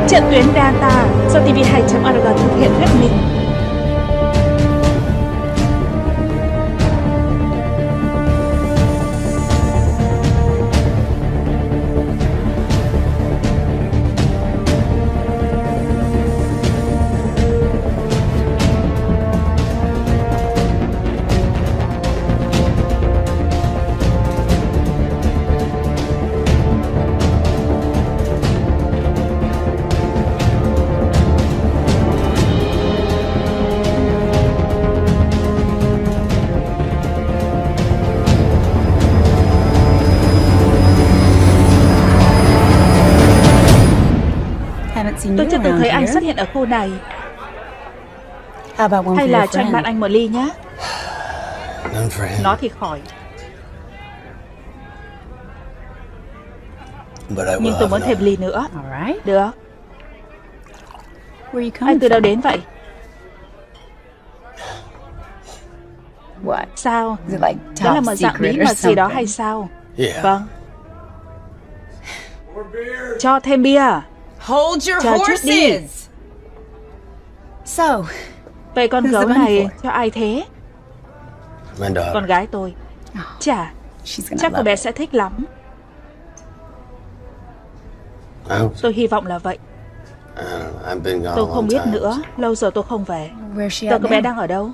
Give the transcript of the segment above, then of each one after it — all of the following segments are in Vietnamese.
Trận tuyến Data do TV2.org thực hiện thuyết minh. Tôi chưa từng thấy anh xuất hiện ở khu này. Hay là cho anh bạn anh một ly nhé. Nó thì khỏi. Nhưng tôi muốn thêm ly nữa. Được. Anh từ đâu đến vậy? Sao? Đó là một dạng bí mật gì đó hay sao? Vâng. Cho thêm bia. Chờ chút đi. Vậy con gấu này cho ai thế? Con gái tôi. Chà, chắc cô bé sẽ thích lắm. Tôi hy vọng là vậy. Tôi không biết nữa. Lâu rồi tôi không về. Giờ cô bé đang ở đâu?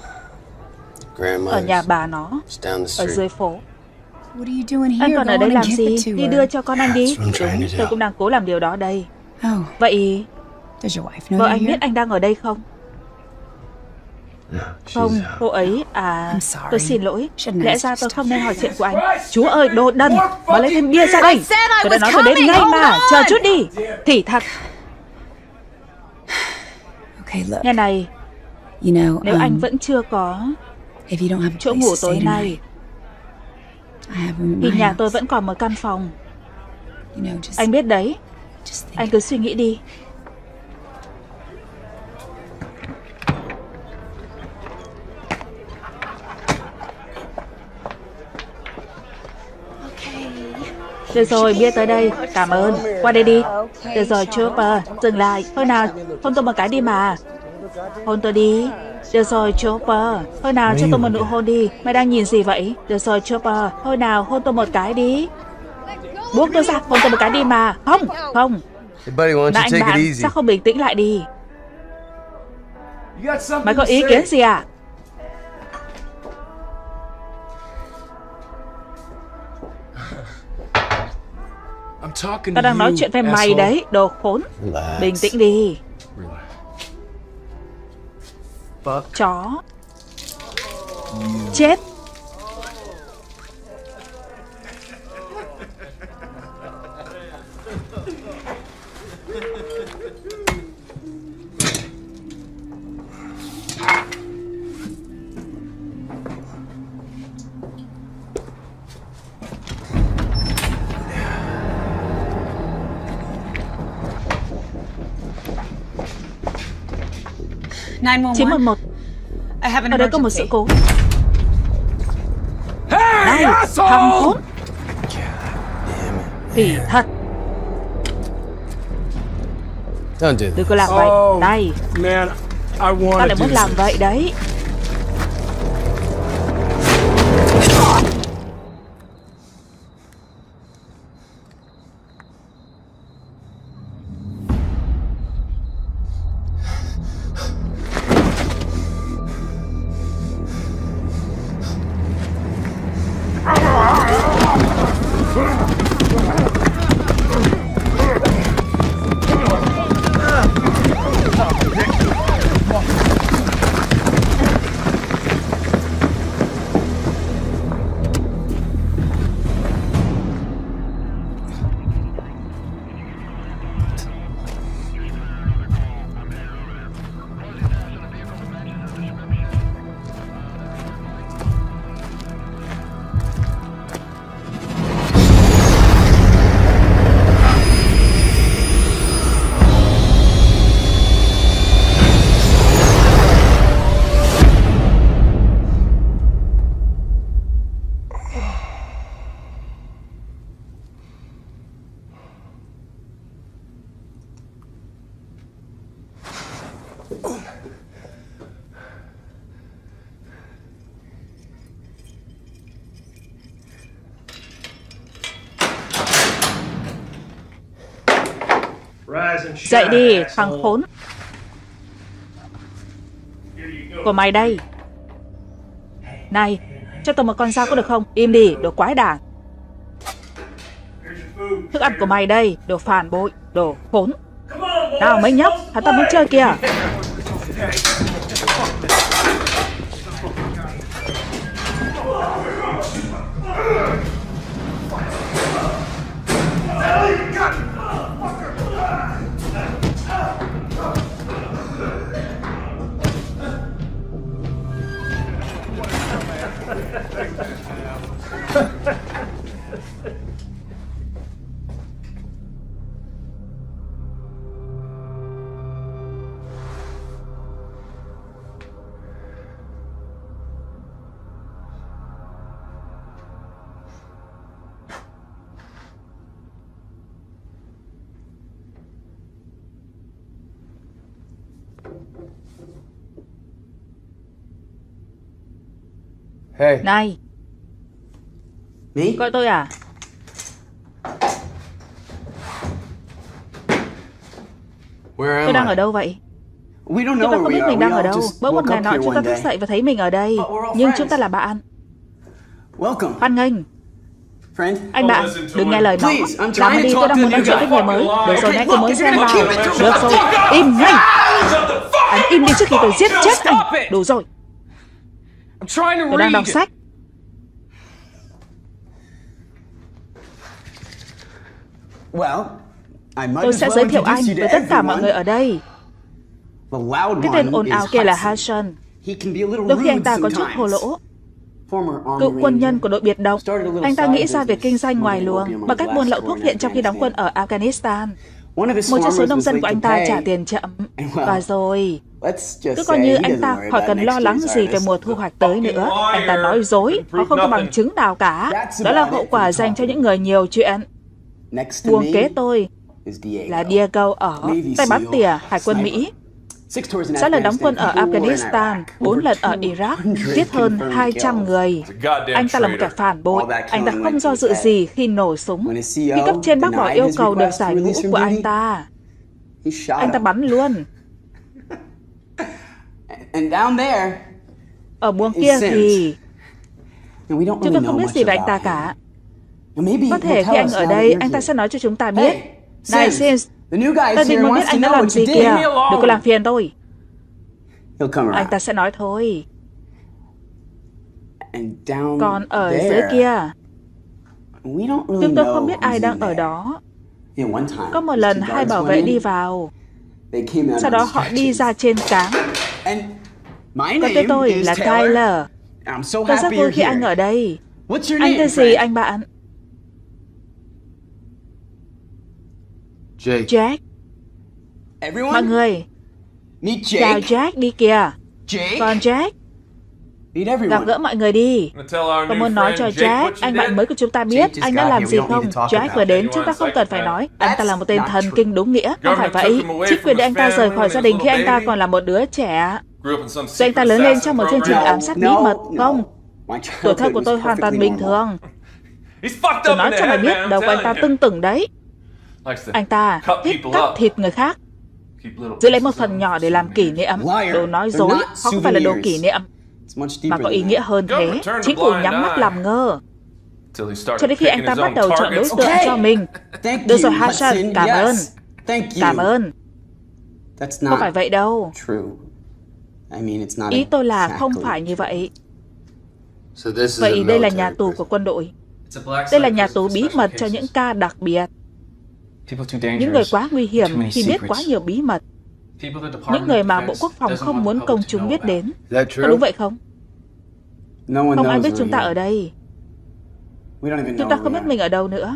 Ở nhà bà nó, ở dưới phố. Anh còn ở đây làm gì? Đi đưa cho con anh đi. Đúng, tôi cũng đang cố làm điều đó đây. Vậy vợ anh biết anh đang ở đây không? Không, cô ấy tôi xin lỗi. Lẽ ra tôi không nên hỏi chuyện của anh. Chúa ơi, đồ đần, mau lấy thêm bia ra đây. Tôi đã nói tôi đến ngay mà. Chờ chút đi. Thì thật. Nghe này, nếu anh vẫn chưa có chỗ ngủ tối nay thì nhà tôi vẫn còn một căn phòng. Anh biết đấy. Anh cứ suy nghĩ đi. Được rồi, bia tới đây. Cảm ơn. Qua đây đi. Được rồi, Chopper, dừng lại. Thôi nào, hôn tôi một cái đi mà. Hôn tôi đi. Được rồi, Chopper. Thôi nào, cho tôi một nụ hôn đi. Mày đang nhìn gì vậy? Được rồi, Chopper. Thôi nào, hôn tôi một cái đi. Buông tôi ra, hôn tôi một cái đi mà. Không, không. Này anh bạn, sao không bình tĩnh lại đi? Mày có ý kiến gì à? Tao đang nói chuyện với mày đấy, đồ khốn. Bình tĩnh đi. Chó. Chết. Nine 911. Ở đây có một sự cố. Này, thằng khốn. Thì thật. Đừng có làm vậy. Đây, tao lại muốn làm vậy đấy. Dậy đi, thằng khốn. Của mày đây. Này, cho tôi một con dao có được không? Im đi, đồ quái đản. Thức ăn của mày đây, đồ phản bội, đồ khốn. Nào mấy nhóc, hắn ta muốn chơi kìa. Này, gọi tôi à? Tôi đang ở đâu vậy? Chúng ta không biết mình đang ở đâu. Bỗng một ngày nọ chúng ta thức dậy và thấy mình ở đây. Nhưng chúng ta là bạn. Hoan nghênh. Anh bạn, đừng nghe lời nó. Làm đi, tôi đang muốn nói chuyện với người mới. Được rồi, anh cũng muốn xem vào. Được rồi, im ngay. Anh im đi trước khi tôi giết chết anh. Đủ rồi. Tôi đang đọc sách. Tôi sẽ giới thiệu anh với tất cả mọi người ở đây. Cái tên ồn ào kia là Hassan. Đôi khi anh ta có chút hồ lỗ. Cựu quân nhân của đội biệt động. Anh ta nghĩ ra việc kinh doanh ngoài luồng bằng cách buôn lậu thuốc viện trong khi đóng quân ở Afghanistan. Một trong số nông dân của anh ta trả tiền chậm. Và rồi, cứ coi như anh ta khỏi cần lo lắng gì về mùa thu hoạch tới nữa. Anh ta nói dối, họ không có bằng chứng nào cả. Đó là hậu quả dành cho những người nhiều chuyện. Buồng kế tôi là Diego ở tay bắn tỉa Hải quân Mỹ. 6 lần đóng quân ở Afghanistan, 4 lần ở Iraq, giết hơn 200 người. Anh ta là một kẻ phản bội. Anh ta không do dự gì khi nổ súng. Khi cấp trên bác bỏ yêu cầu được giải ngũ của anh ta bắn luôn. Ở buồng kia thì chúng tôi không biết gì về anh ta cả. Có thể khi anh ở đây, anh ta sẽ nói cho chúng ta biết. Này Sims, tôi định muốn biết anh đã làm gì kìa. Đừng có làm phiền tôi. Anh ta sẽ nói thôi. Còn ở dưới kia, chúng tôi không biết ai đang ở đó. Có một lần 2 bảo vệ đi vào. Sau đó họ đi ra trên cáng. Còn tên tôi là Tyler. Tôi rất vui khi anh ở đây. Anh tên gì anh bạn? Jack. Mọi người, chào Jack đi kìa. Còn Jack, gặp gỡ mọi người đi. Tôi muốn nói cho Jack, anh bạn mới của chúng ta biết anh đã làm gì không. Jack vừa đến, chúng ta không cần phải nói. Anh ta là một tên thần kinh đúng nghĩa. Không phải vậy. Chính quyền để anh ta rời khỏi gia đình khi anh ta còn là một đứa trẻ. Rồi anh ta lớn lên trong một chương trình ám sát bí mật. Không, tuổi thơ của tôi hoàn toàn bình thường. Tôi nói cho mày biết, đầu của anh ta tưng tửng đấy. Anh ta thích cắt thịt người khác, giữ lấy một phần nhỏ để làm kỷ niệm. Đồ nói dối, họ không phải là đồ kỷ niệm, mà có ý nghĩa hơn thế. Chính phủ nhắm mắt làm ngơ cho đến khi anh ta bắt đầu chọn đối tượng cho mình. Được rồi Hassan, cảm ơn. Cảm ơn. Không phải vậy đâu. Ý tôi là không phải như vậy. Vậy đây là nhà tù của quân đội. Đây là nhà tù bí mật cho những ca đặc biệt. Những người quá nguy hiểm khi biết quá nhiều bí mật. Những người mà Bộ Quốc phòng không muốn công chúng biết đến. Có đúng vậy không? Không ai biết chúng ta ở đây. Chúng ta không biết mình ở đâu nữa.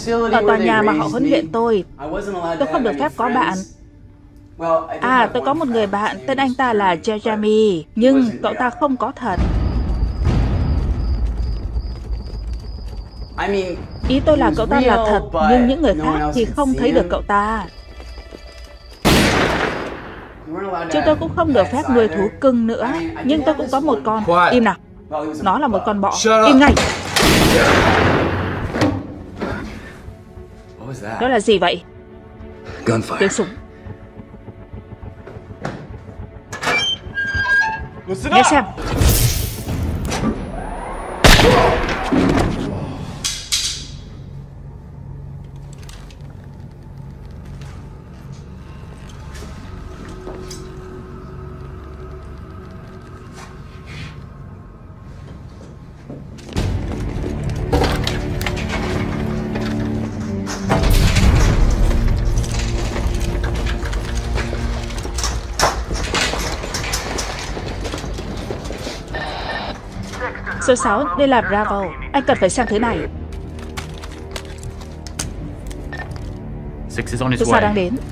Ở tòa nhà mà họ huấn luyện tôi không được phép có bạn. Tôi có một người bạn, tên anh ta là Jeremy, nhưng cậu ta không có thật. Ý tôi là cậu ta là thật, nhưng những người khác thì không thấy được cậu ta. Chúng tôi cũng không được phép nuôi thú cưng nữa, nhưng tôi cũng có một con. Im nào. Nó là một con bọ. Im ngay. Đó là gì vậy? Tiếng súng. Nghe xem. Số 6, đây là Bravo. Anh cần phải xem thứ này. Số 6 đang đến.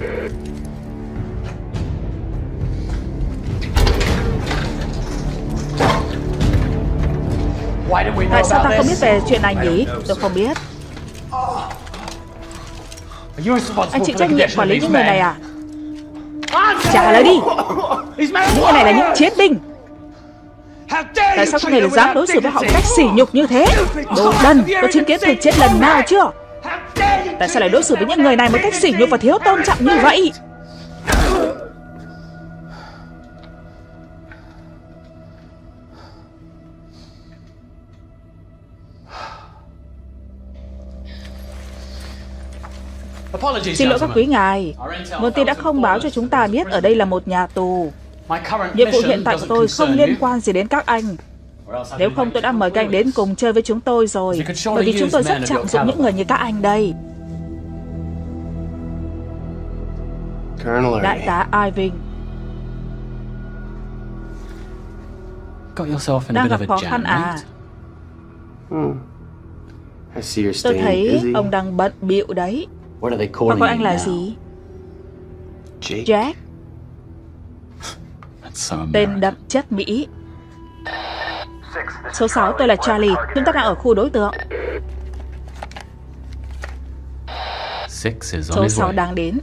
Tại sao ta không biết về chuyện này nhỉ? Tôi không biết. Anh chịu trách nhiệm quản lý những người này à? Trả lời đi. Những người này là những chiến binh. Tại sao có thể dám đối xử với họ một cách sỉ nhục như thế? Đồ đần, có chứng kiến thực chết lần nào chưa? Tại sao lại đối xử với những người này một cách sỉ nhục và thiếu tôn trọng như vậy? Xin lỗi các quý ngài, nguồn tin đã không báo cho chúng ta biết ở đây là một nhà tù. Nhiệm vụ hiện tại của tôi không liên quan gì đến các anh. Nếu không tôi đã mời các anh đến cùng chơi với chúng tôi rồi. Bởi vì chúng tôi rất trọng dụng những người như các anh đây. Đại tá Irving đang gặp khó khăn à? Tôi thấy ông đang bận bịu đấy. Và gọi anh là gì? Jack. Tên đậm chất Mỹ. Số 6, tôi là Charlie. Chúng ta đang ở khu đối tượng. Số 6 đang đến.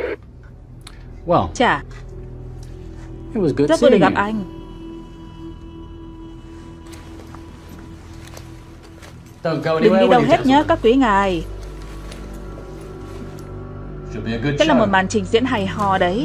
Chà, rất vui được gặp anh. Đừng đi đâu hết nhé các quý ngài. Chắc là một màn trình diễn hay ho đấy.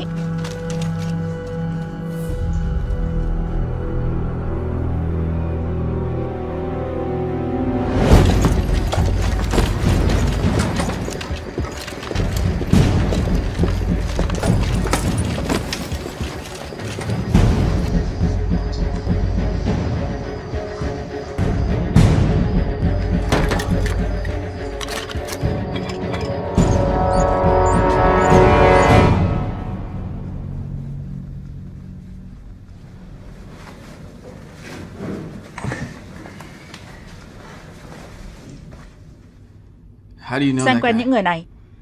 Sao quen những người này?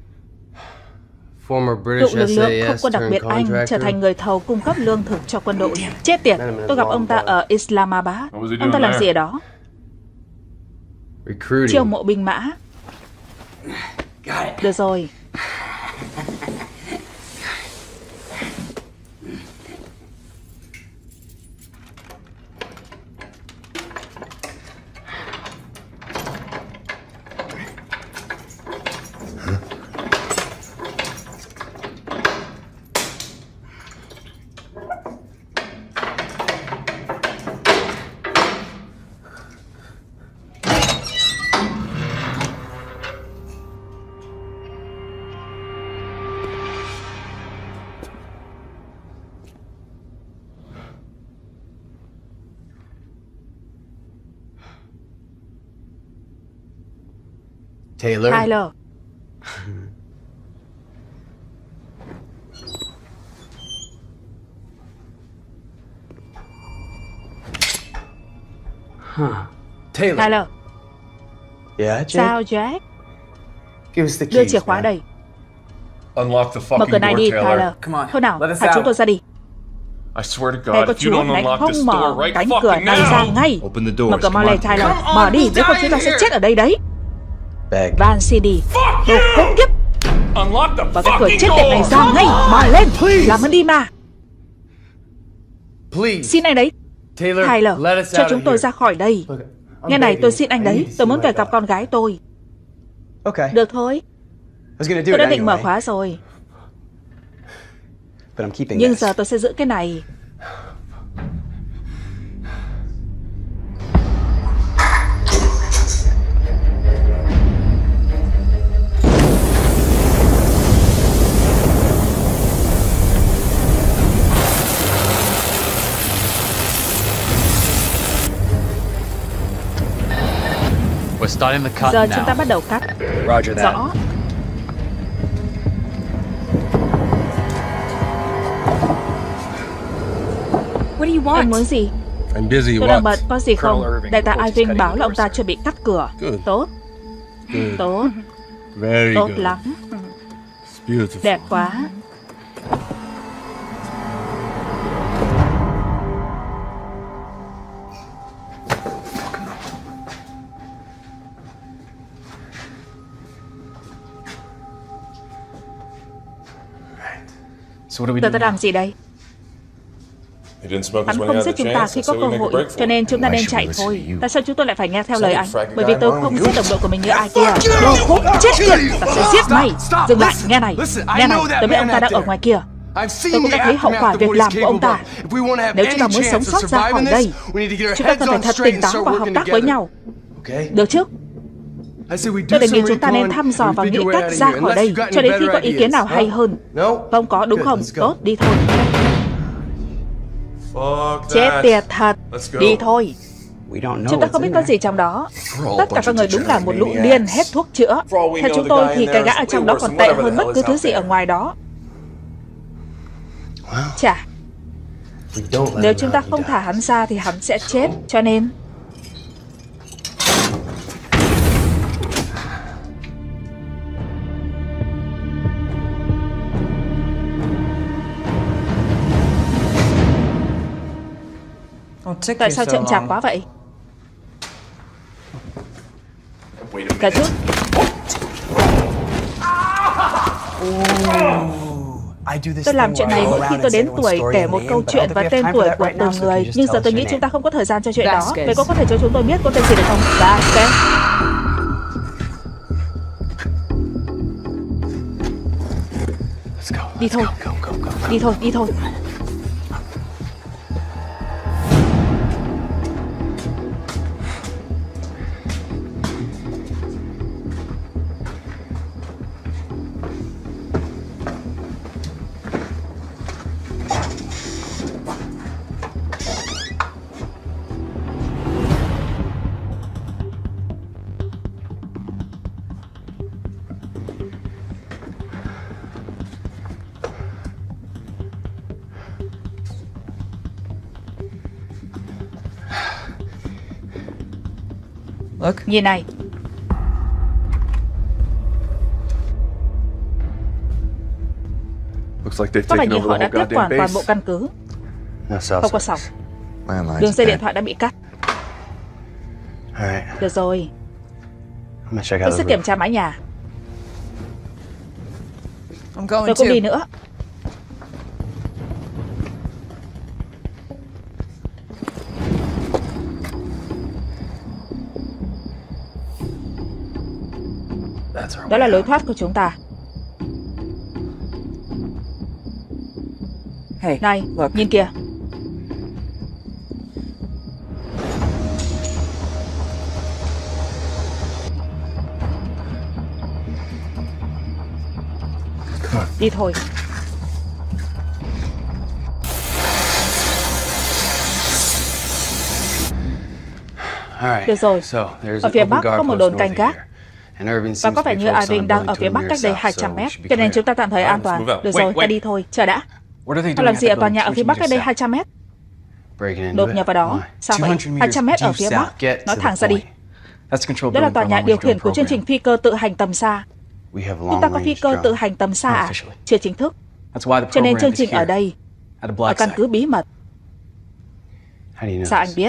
Cựu lực lượng không quân đặc biệt Anh trở thành người thầu cung cấp lương thực cho quân đội. Chết tiệt, tôi gặp ông ta ở Islamabad. Ông ta làm gì ở đó? Chiêu mộ binh mã. Được rồi. Tyler. Tyler. Yeah, Jack? Sao Jack? Đưa chìa khóa đây. Mở cửa này đi, Tyler. Thôi nào, thả chúng tôi ra đi. Thề có Chúa, này không mở cánh cửa này ra ngay. Mở cửa mau lên, Tyler. Mở đi, nếu không chúng ta sẽ chết ở đây đấy. Van CD, đồ khốn kiếp. Mở cái cửa chết tiệt này ra ngay. Mở lên, làm ơn đi mà. Xin anh đấy, Tyler, cho chúng tôi ra khỏi đây. Nghe này, tôi xin anh đấy, tôi muốn về gặp con gái tôi. Được thôi, tôi đã định mở khóa rồi. Nhưng giờ tôi sẽ giữ cái này. Giờ chúng ta bắt đầu cắt. Rõ. Anh muốn gì? Tôi đang bận, có gì không? Đại tá Irving bảo là ông ta chuẩn bị cắt cửa. Tốt. Tốt. Tốt lắm. Đẹp quá. Giờ ta làm gì đây? Hắn không giết chúng ta khi có cơ hội, cho nên chúng ta nên chạy thôi. Tại sao chúng tôi lại phải nghe theo lời anh? Bởi vì tôi không giết đồng đội của mình như ai kia. Đồ khốn chết tiệt, ta sẽ giết mày. Dừng lại, nghe này. Nghe này, tôi biết ông ta đang ở ngoài kia. Tôi cũng đã thấy hậu quả việc làm của ông ta. Nếu chúng ta muốn sống sót ra khỏi đây, chúng ta cần phải thật tỉnh táo và hợp tác với nhau. Được chứ? Tôi đề nghị chúng ta nên thăm dò và nghĩ cách ra khỏi đây cho đến khi có ý kiến nào hay hơn. Không có, đúng không? Tốt, đi thôi. Chết tiệt thật. Đi thôi. Chúng ta không biết có gì trong đó. Tất cả các người đúng là một lũ điên hết thuốc chữa. Theo chúng tôi thì cái gã ở trong đó còn tệ hơn bất cứ thứ gì ở ngoài đó. Chà, nếu chúng ta không thả hắn ra thì hắn sẽ chết. Cho nên tại sao chậm chạp quá vậy? Cả chút. Tôi làm chuyện này mỗi khi tôi đến tuổi kể một câu chuyện và tên tuổi của từng người. Nhưng giờ tôi nghĩ chúng ta không có thời gian cho chuyện đó. Vậy có thể cho chúng tôi biết cô tên gì được không? Dạ, ok. Đi thôi. Đi thôi, đi thôi. Nhìn này. Có vẻ như họ đã tiếp quản toàn bộ căn cứ. Không có sóng. Đường dây điện thoại đã bị cắt. Được rồi, tôi sẽ kiểm tra mái nhà. Tôi cũng đi nữa. Đó là lối thoát của chúng ta. Này, nhìn kìa. Đi thôi. Được rồi, ở phía bắc có một đồn canh gác. Và có vẻ như Irving đang ở phía bắc cách đây 200 mét, cho nên chúng ta tạm thời an toàn. Được rồi, ta đi thôi. Chờ đã. Họ làm gì ở tòa nhà ở phía bắc cách đây 200 mét? Đột nhập vào đó. Sao vậy? 200 mét ở phía bắc. Nói thẳng ra đi. Đó là tòa nhà điều khiển của chương trình phi cơ tự hành tầm xa. Chúng ta có phi cơ tự hành tầm xa à? Chưa chính thức. Cho nên chương trình ở đây, ở căn cứ bí mật. Sao anh biết?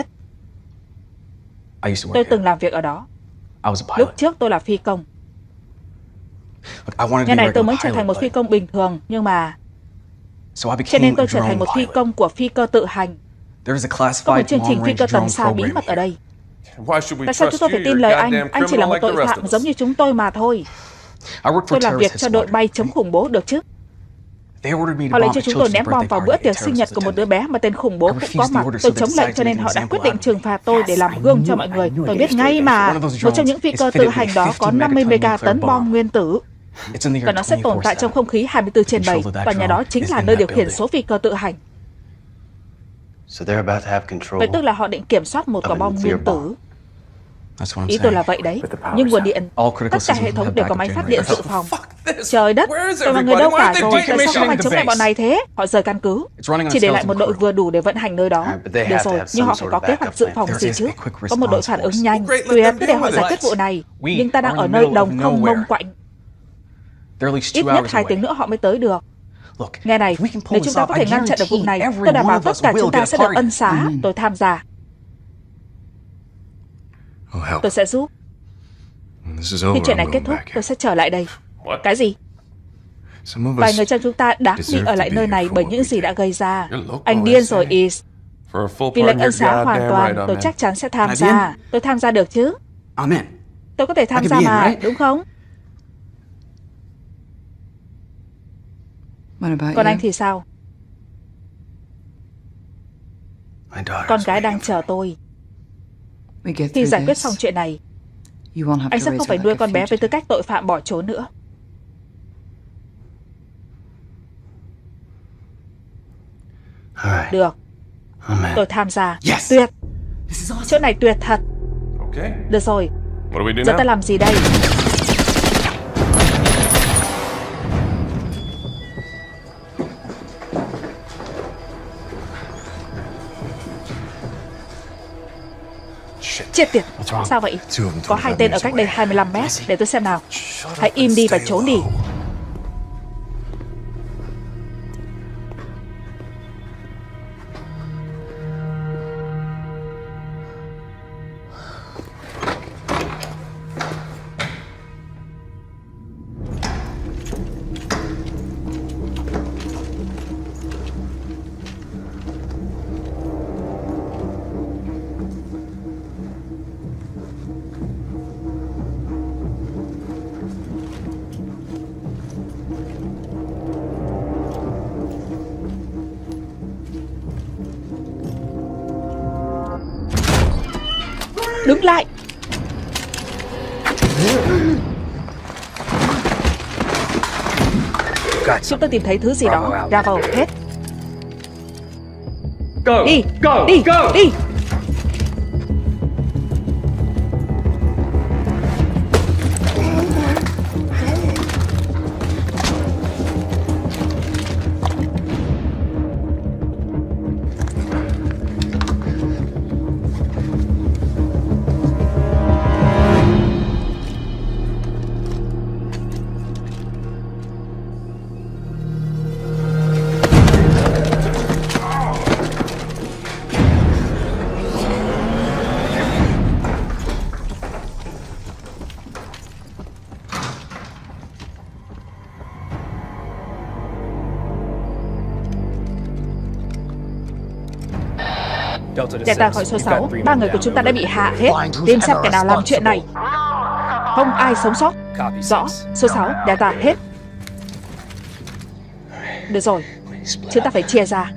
Tôi từng làm việc ở đó. Lúc trước tôi là phi công. Ngày này tôi muốn trở thành một phi công bình thường, nhưng mà... Cho nên tôi trở thành một phi công của phi cơ tự hành. Có một chương trình phi cơ tầm xa bí mật ở đây. Tại sao chúng tôi phải tin lời anh? Anh chỉ là một tội phạm giống như chúng tôi mà thôi. Tôi làm việc cho đội bay chống khủng bố được chứ? Họ lệnh cho chúng tôi ném bom vào bữa tiệc sinh nhật của một đứa bé mà tên khủng bố cũng có mặt. Tôi chống lệnh cho nên họ đã quyết định trừng phạt tôi để làm gương cho mọi người. Tôi biết ngay mà. Một trong những phi cơ tự hành đó có 50 megatấn bom nguyên tử. Và nó sẽ tồn tại trong không khí 24/7. Tòa nhà đó chính là nơi điều khiển số phi cơ tự hành. Vậy tức là họ định kiểm soát một quả bom nguyên tử. Ý tôi là vậy đấy. Nhưng nguồn điện, tất cả hệ thống đều có máy phát điện dự phòng. Trời đất, tôi và người đâu cả rồi. Tại sao không ai chống lại bọn này thế? Họ rời căn cứ, chỉ để lại một đội vừa đủ để vận hành nơi đó. Được rồi, nhưng họ phải có kế hoạch dự phòng gì chứ. Có một đội phản ứng nhanh. Tuyệt, cứ để họ giải quyết vụ này. Nhưng ta đang ở nơi đồng không mông quạnh. Ít nhất 2 tiếng nữa họ mới tới được. Nghe này, nếu chúng ta có thể ngăn chặn được vụ này, tôi đảm bảo tất cả chúng ta sẽ được ân xá. Tôi tham gia. Tôi sẽ giúp. Khi chuyện này kết thúc, tôi sẽ trở lại đây. Cái gì? Vài người trong chúng ta đáng bị ở lại nơi này bởi những gì đã gây ra. Anh điên rồi, Is. Vì lệnh ân xá hoàn toàn, tôi chắc chắn sẽ tham gia. Tôi tham gia được chứ? Tôi có thể tham gia mà, đúng không? Còn anh thì sao? Con gái đang chờ tôi. Khi giải quyết xong chuyện này, anh sẽ không phải nuôi con bé với tư cách tội phạm bỏ trốn nữa. Được. Tôi tham gia. Tuyệt. Chỗ này tuyệt thật. Được rồi. Giờ ta làm gì đây? Chết tiệt. Sao vậy? Có 2 tên ở cách đây 25 mét. Để tôi xem nào. Hãy im đi và trốn đi. Đứng lại. Chúng tôi tìm thấy thứ gì đó. Bravo, hết. Đi, đi, đi. Delta khỏi số 6. 3 người của chúng ta đã bị hạ hết. Tìm xem kẻ nào làm chuyện này. Không ai sống sót. Rõ. Số 6, Delta hết. Được rồi. Chúng ta phải chia ra.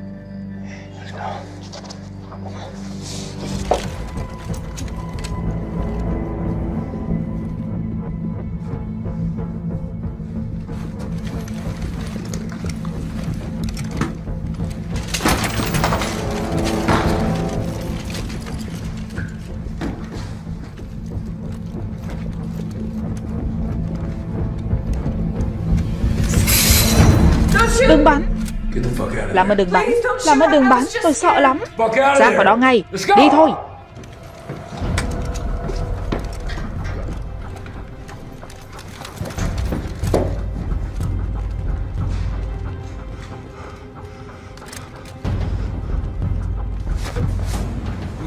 Đừng bắn. Làm ơn đừng bắn. Làm ơn đừng bắn. Tôi sợ lắm. Ra khỏi đó ngay. Đi thôi.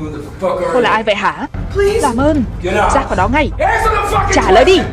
Cô là ai vậy hả? Làm ơn, ra khỏi đó ngay. Trả lời đi.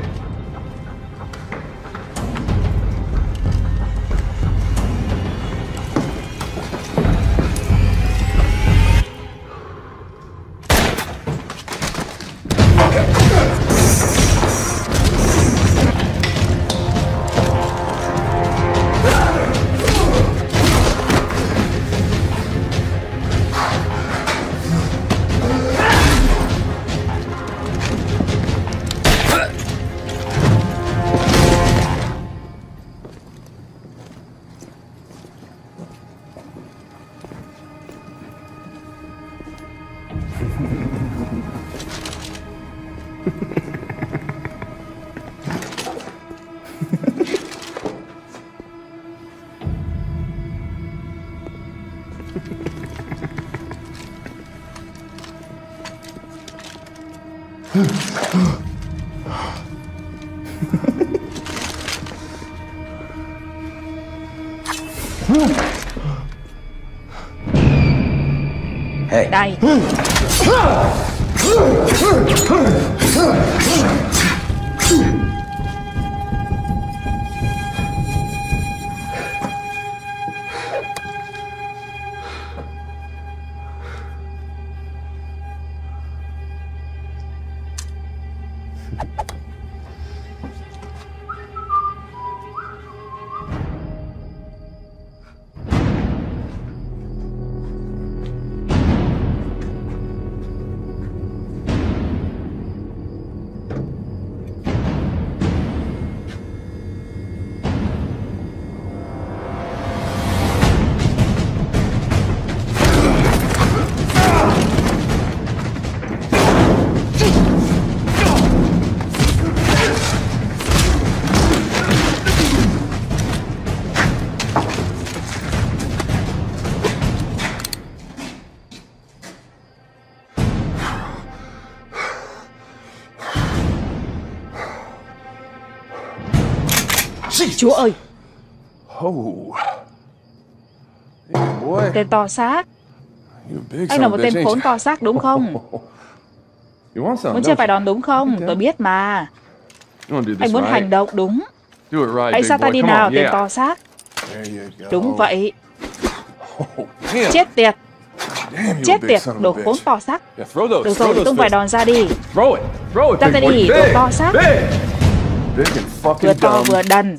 Đây. Chúa ơi! Tên to xác. Anh là một tên khốn to xác đúng không? Muốn chơi vài đòn đúng không? Tôi biết mà. Anh muốn hành động đúng. Hãy ra tay đi nào, tên to xác. Đúng vậy. Chết tiệt. Chết tiệt, đồ khốn to xác. Được rồi, tung vài đòn ra đi. Ra tay đi, đồ to xác. Vừa to vừa đần.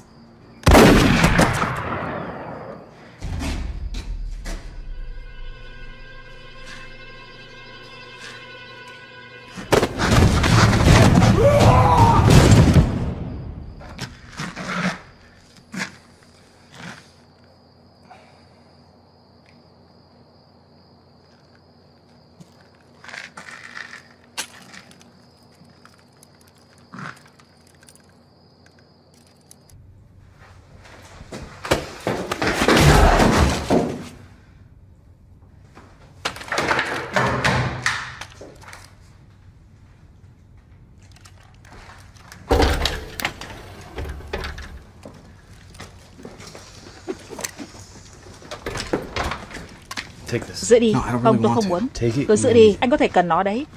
Giữ đi. Không, tôi không muốn. Cứ giữ đi, anh có thể cần nó đấy.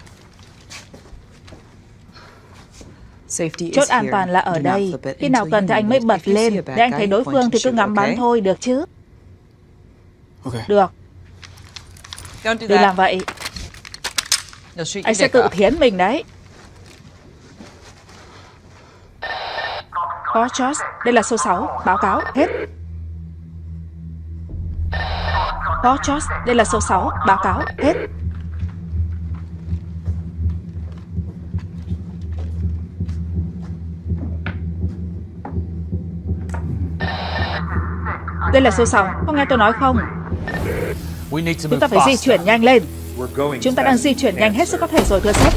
Chốt an toàn là ở đây. Khi nào cần thì anh mới bật lên. Để anh thấy đối phương thì cứ ngắm bắn thôi, được chứ? Được. Đừng làm vậy. Anh sẽ tự thiến mình đấy. Có George, đây là số 6. Báo cáo, hết. Có George, đây là số 6. Báo cáo, hết. Đây là số 6. Có nghe tôi nói không? Chúng ta phải di chuyển nhanh lên. Chúng ta đang di chuyển nhanh hết sức có thể rồi, thưa sếp.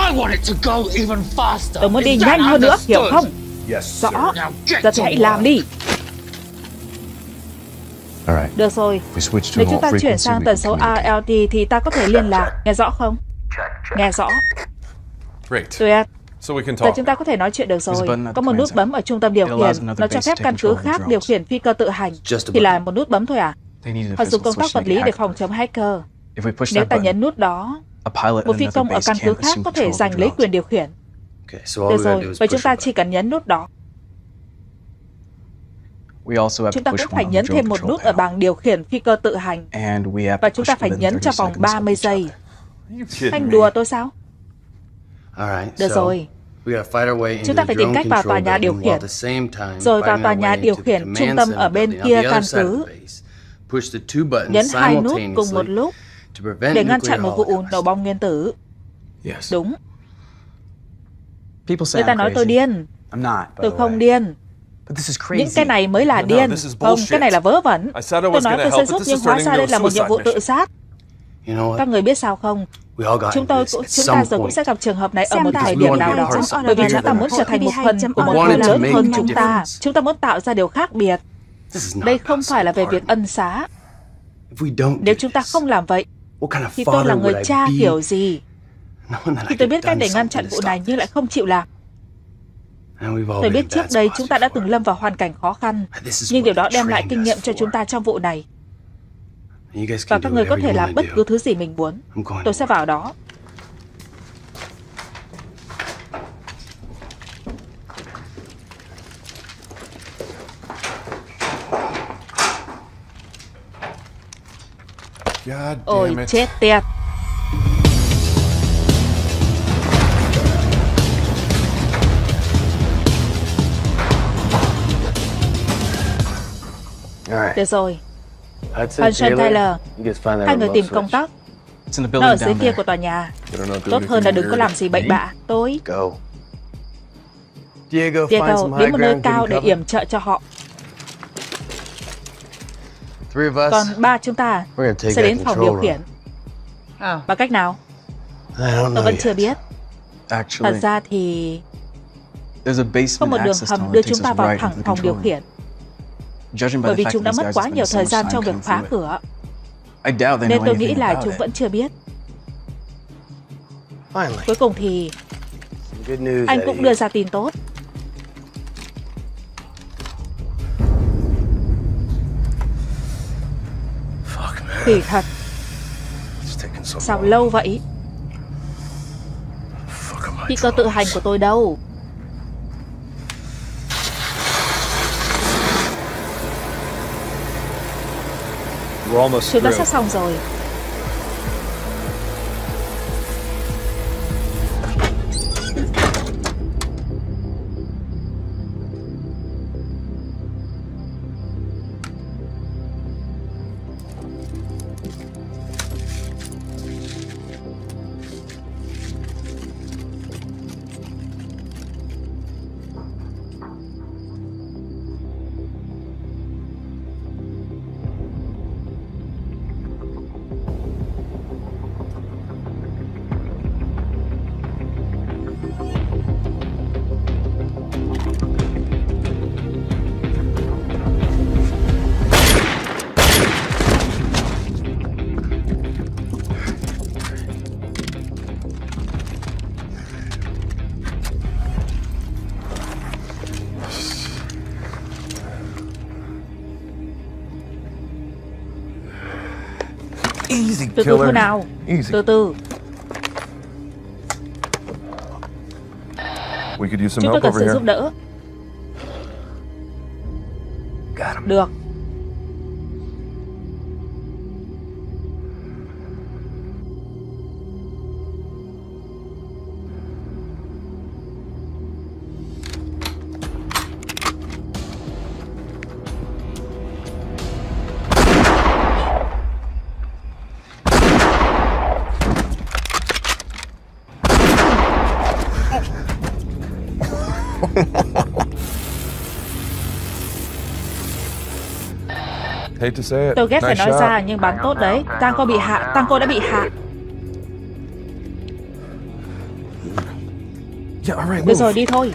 Tôi muốn đi nhanh hơn nữa, hiểu không? Rõ. Giờ thì hãy làm đi. Được rồi. Nếu chúng ta chuyển sang tần số RLT thì ta có thể liên lạc. Nghe rõ không? Nghe rõ. Tuyệt. Giờ chúng ta có thể nói chuyện được rồi. Có một nút bấm ở trung tâm điều khiển. Nó cho phép căn cứ khác điều khiển phi cơ tự hành. Chỉ là một nút bấm thôi à? Họ dùng công tác vật lý để phòng chống hacker. Nếu ta nhấn nút đó, một phi công ở căn cứ khác có thể giành lấy quyền điều khiển. Được rồi, vậy chúng ta chỉ cần nhấn nút đó. Chúng ta cũng phải nhấn thêm một nút ở bảng điều khiển phi cơ tự hành. Và chúng ta phải nhấn trong vòng 30 giây. Anh đùa tôi sao? Được rồi. Chúng ta phải tìm cách vào tòa nhà điều khiển, rồi vào tòa nhà điều khiển trung tâm ở bên kia căn cứ. Nhấn hai nút cùng một lúc để ngăn chặn một vụ nổ bom nguyên tử. Đúng. Người ta nói tôi điên. Tôi không điên. Những cái này mới là điên. Không, cái này là vớ vẩn. Tôi nói tôi sẽ giúp nhưng hóa ra đây là một nhiệm vụ tự sát. Các người biết sao không? Chúng ta rồi cũng sẽ gặp trường hợp này ở một thời điểm nào đó. Bởi vì chúng ta muốn trở thành một phần của một người lớn hơn chúng ta. Chúng ta muốn tạo ra điều khác biệt. Đây không phải là về việc ân xá. Nếu chúng ta không làm vậy, thì tôi là người cha kiểu gì? Thì tôi biết cách để ngăn chặn vụ này nhưng lại không chịu làm. Tôi biết trước đây chúng ta đã từng lâm vào hoàn cảnh khó khăn, nhưng điều đó đem lại kinh nghiệm cho chúng ta trong vụ này. Và các người có thể làm bất cứ thứ gì mình muốn. Tôi sẽ vào đó. Ôi chết tiệt. Được rồi. Hudson Taylor, hai người tìm công tắc. Nó ở dưới kia của tòa nhà. Tốt hơn là đừng có làm gì bậy bạ. Tôi Diego, đến một nơi cao để yểm trợ cho họ. Còn ba chúng ta sẽ đến phòng điều khiển. Bằng cách nào? Tôi vẫn chưa biết. Thật ra thì có một đường hầm đưa chúng ta vào thẳng phòng điều khiển. Bởi vì chúng đã mất quá nhiều thời gian trong việc phá cửa, nên tôi nghĩ là chúng vẫn chưa biết. Cuối cùng thì anh cũng đưa ra tin tốt. Kỳ thật. Sao lâu vậy? Phi cơ tự hành của tôi đâu? Chúng ta sắp xong rồi. Từ từ thôi nào. Từ từ. Chúng tôi cần sự giúp đỡ. Được. Tôi ghét phải nói ra nhưng bắn tốt đấy. Tango bị hạ. Tango đã bị hạ. Được rồi, đi thôi.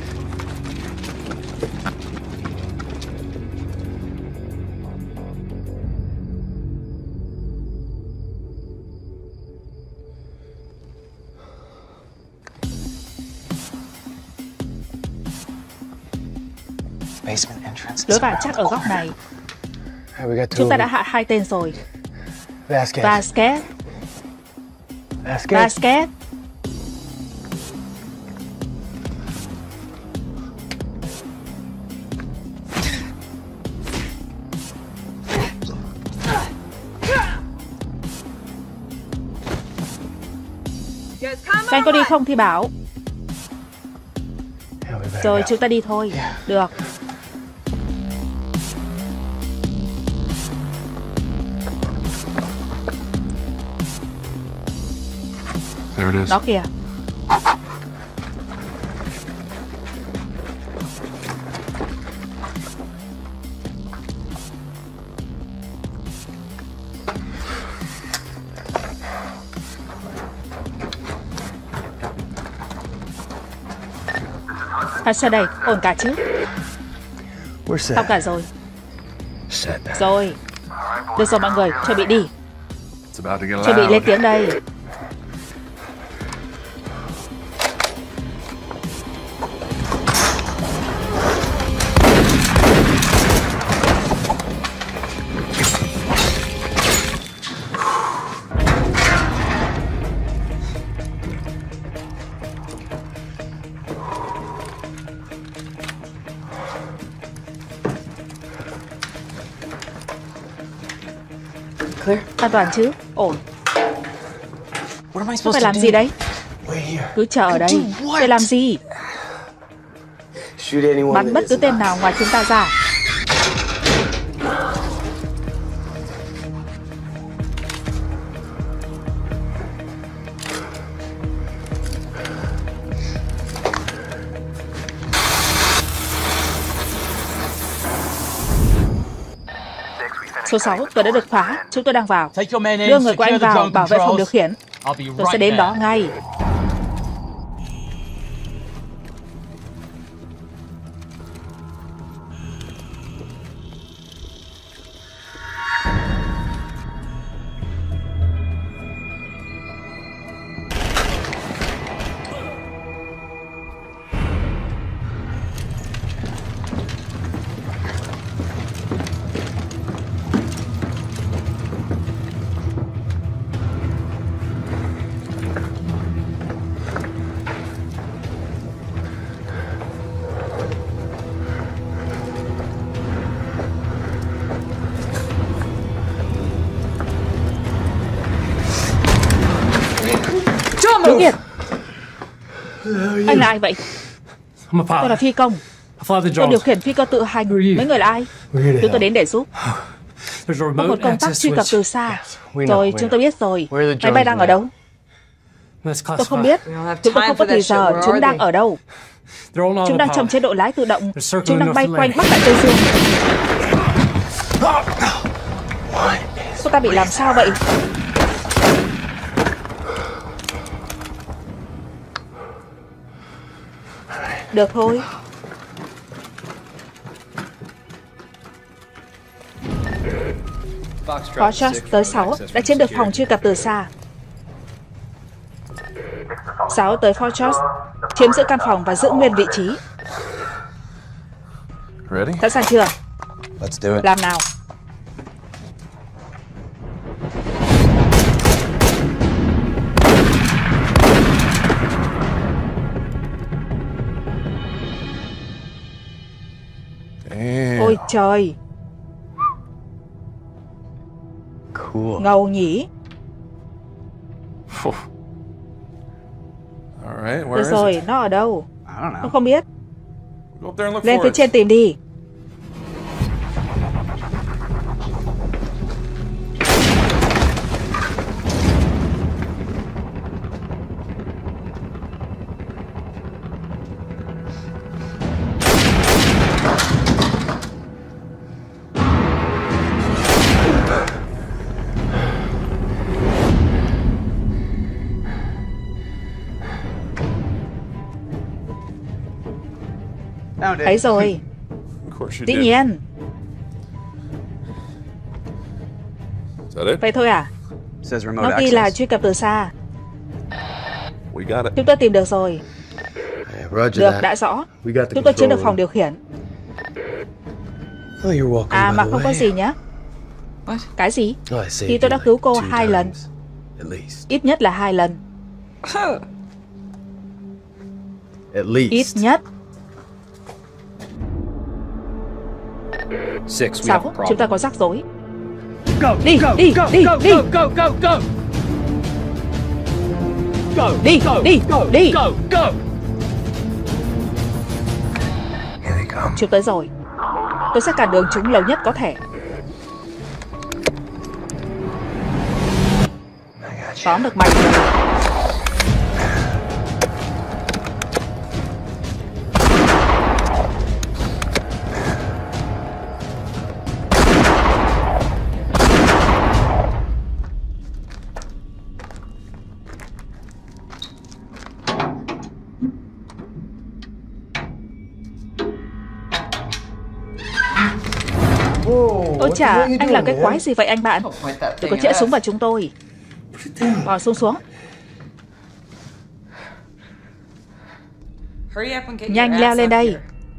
Lối vào chắc ở góc này. Chúng ta đã hạ 2 tên rồi. Vasquez Basket. Anh có đi không thì bảo. Rồi chúng ta đi thôi. Được. Đó kìa. Sao đây? Ổn cả chứ? Xong cả rồi. Rồi. Được rồi mọi người, chuẩn bị đi. Chuẩn bị lên tiếng đây. An toàn chứ? Ổn. Tôi phải làm gì đấy? Cứ chờ ở đây. Để làm gì? Bắn bất cứ tên nào ngoài chúng ta ra. Số 6, cửa đã được phá. Chúng tôi đang vào. Đưa người của anh vào bảo vệ phòng điều khiển. Tôi sẽ đến đó ngay. Đối Kiệt, anh là ai vậy? Tôi là phi công. Tôi điều khiển phi cơ tự hành. Mấy người là ai? Chúng tôi đến để giúp. Có một công tác truy cập từ xa. Rồi, chúng tôi biết rồi. Máy bay đang ở đâu? Tôi không biết. Chúng tôi không có thời giờ. Chúng đang ở đâu? Chúng đang trong chế độ lái tự động. Chúng đang bay quanh Bắc Đại Tây Dương. Cô ta bị làm sao vậy? Được thôi. Foxtrot tới 6 đã chiếm được phòng truy cập từ xa. 6 tới Foxtrot, chiếm giữ căn phòng và giữ nguyên vị trí. Sẵn sàng chưa? Làm nào. Ôi trời. Ngầu nhỉ. Được rồi, nó ở đâu? Tôi không biết. Lên phía trên tìm đi. Thấy rồi. Dĩ nhiên. Vậy thôi à? Nó ghi là truy cập từ xa. Chúng tôi tìm được rồi. Được, đã rõ. Chúng tôi chiếm được phòng điều khiển. À mà không có gì nhé. Cái gì? Thì tôi đã cứu cô 2 lần. Ít nhất là 2 lần. Ít nhất. 6. Chúng ta có rắc rối. Đi, đi, đi, đi. Đi, đi, đi. Chúng tới rồi. Tôi sẽ cản đường chúng lâu nhất có thể. Tóm được mày. Ôi chà, anh làm cái quái gì vậy anh bạn? Đừng có chĩa súng vào chúng tôi. Bỏ súng xuống. Nhanh leo lên đây.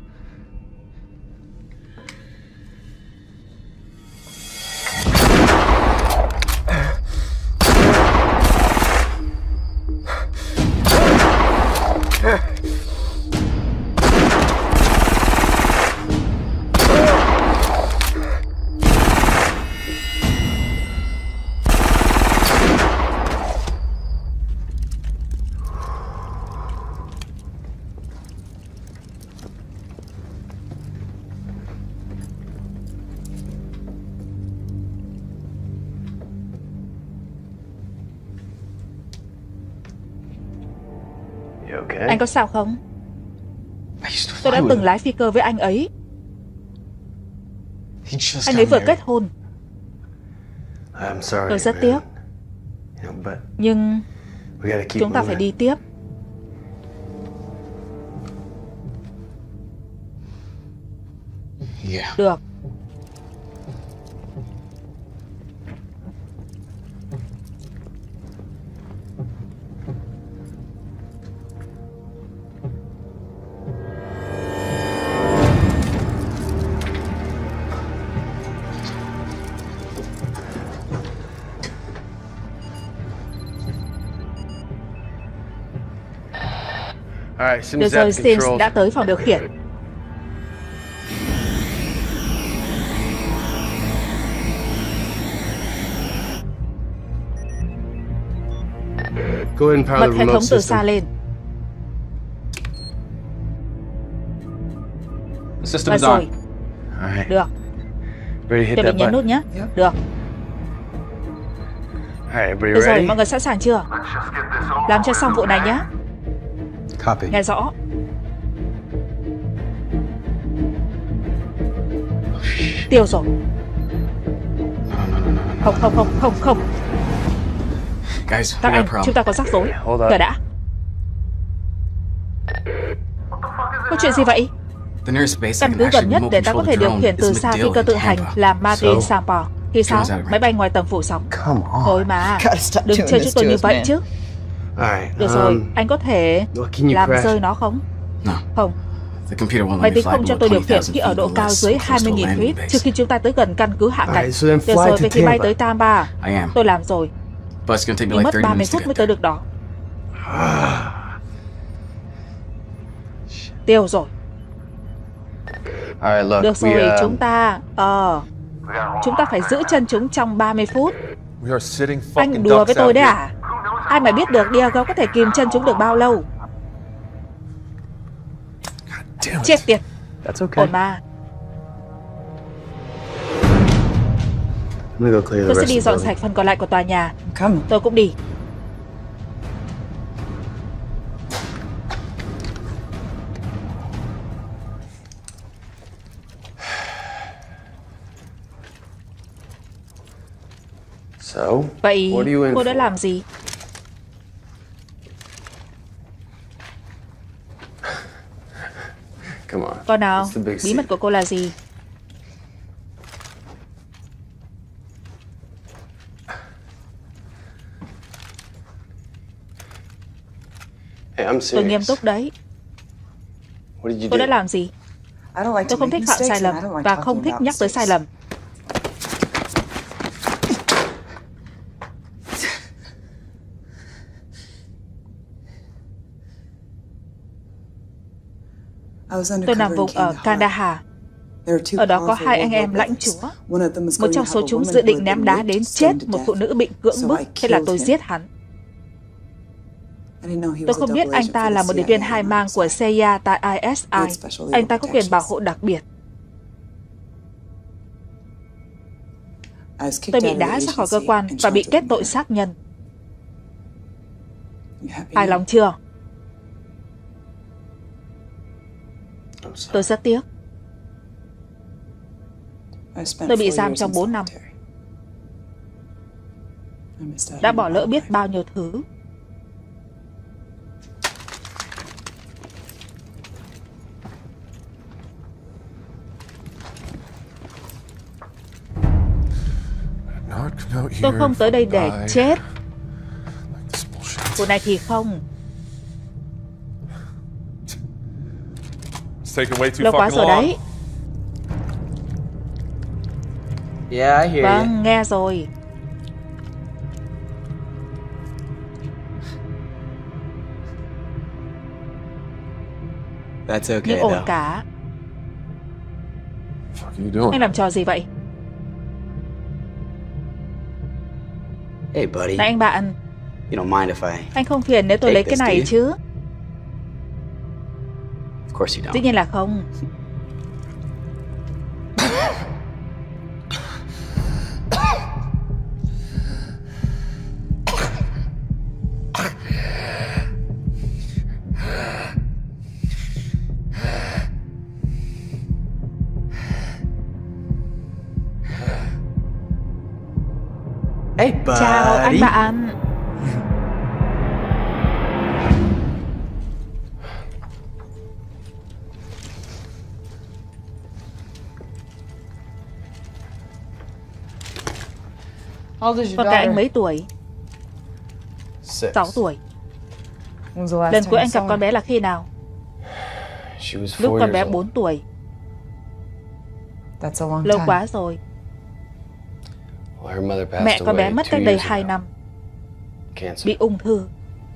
Anh có sao không? Tôi đã từng lái phi cơ với anh ấy. Anh ấy vừa kết hôn. Tôi rất tiếc. Nhưng chúng ta phải đi tiếp. Được. Được rồi, Sims đã tới phòng điều khiển. Bật hệ thống từ xa lên. Và rồi. Được. Chuẩn bị nhấn nút nhé. Được. Được rồi, mọi người sẵn sàng chưa? Làm cho xong vụ này nhé. Nghe rõ. Tiêu rồi. Không, không, không, không, không. Các anh, chúng ta có rắc rối. Chờ đã. Có chuyện gì vậy? Căn cứ gần nhất để ta có thể điều khiển từ xa phi cơ tự hành là Martin Sampo. Thì sao? Máy bay ngoài tầng phủ sóng. Thôi mà, đừng chơi chúng tôi như vậy chứ. Được rồi, anh có thể làm rơi nó không? Không. Máy tính không cho tôi điều khiển khi ở độ cao dưới 20.000 feet trước khi chúng ta tới gần căn cứ hạ cánh. Được rồi, vậy thì bay tới Tampa. Tôi làm rồi. Nhưng mất 30 phút mới tới được đó. Tiêu rồi. Được rồi, chúng ta phải giữ chân chúng trong 30 phút. Anh đùa với tôi đấy à? Ai mà biết được Diego có thể kìm chân chúng được bao lâu. Chết tiệt. Ổn mà. Tôi sẽ đi dọn sạch phần còn lại của tòa nhà. Tôi cũng đi. Vậy cô đã làm gì? Con nào, bí mật của cô là gì? Tôi nghiêm túc đấy. Cô đã làm gì? Tôi không thích phạm sai lầm và không thích nhắc tới sai lầm. Tôi nằm vùng ở Kandahar. Ở đó có hai anh em lãnh chúa. Một trong số chúng dự định ném đá đến chết một phụ nữ bị cưỡng bức, thế là tôi giết hắn. Tôi không biết anh ta là một điệp viên hai mang của CIA tại ISI. Anh ta có quyền bảo hộ đặc biệt. Tôi bị đá ra khỏi cơ quan và bị kết tội sát nhân. Hài lòng chưa? Tôi rất tiếc. Tôi bị giam trong 4 năm. Đã bỏ lỡ biết bao nhiêu thứ. Tôi không tới đây để chết. Vụ này thì không. Lâu quá rồi đấy. Vâng, nghe rồi. Nhưng ổn cả. Anh làm trò gì vậy? Này anh bạn, anh không phiền nếu tôi lấy cái này chứ? Dĩ nhiên là không. Chào anh bạn. Con cái anh mấy tuổi? 6 tuổi. Lần cuối anh gặp con bé là khi nào? Lúc con bé 4 tuổi. Lâu quá rồi. Mẹ con bé mất cách đây 2 năm. Bị ung thư.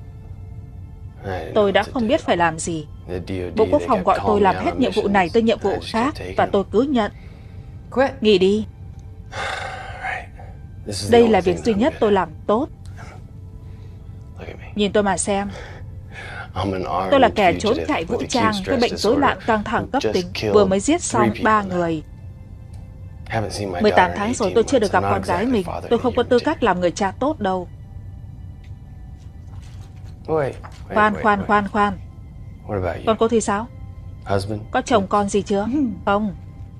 Tôi đã không biết phải làm gì. Bộ Quốc phòng gọi tôi làm hết nhiệm vụ này tới nhiệm vụ khác, và tôi cứ nhận. Nghỉ đi. Đây là việc duy nhất tôi làm tốt. Nhìn tôi mà xem. Tôi là kẻ trốn chạy vũ trang với bệnh rối loạn căng thẳng cấp tính, vừa mới giết xong 3 người. 18 tháng rồi tôi chưa được gặp con gái mình. Tôi không có tư cách làm người cha tốt đâu. Khoan. Còn cô thì sao? Có chồng con gì chưa? Không.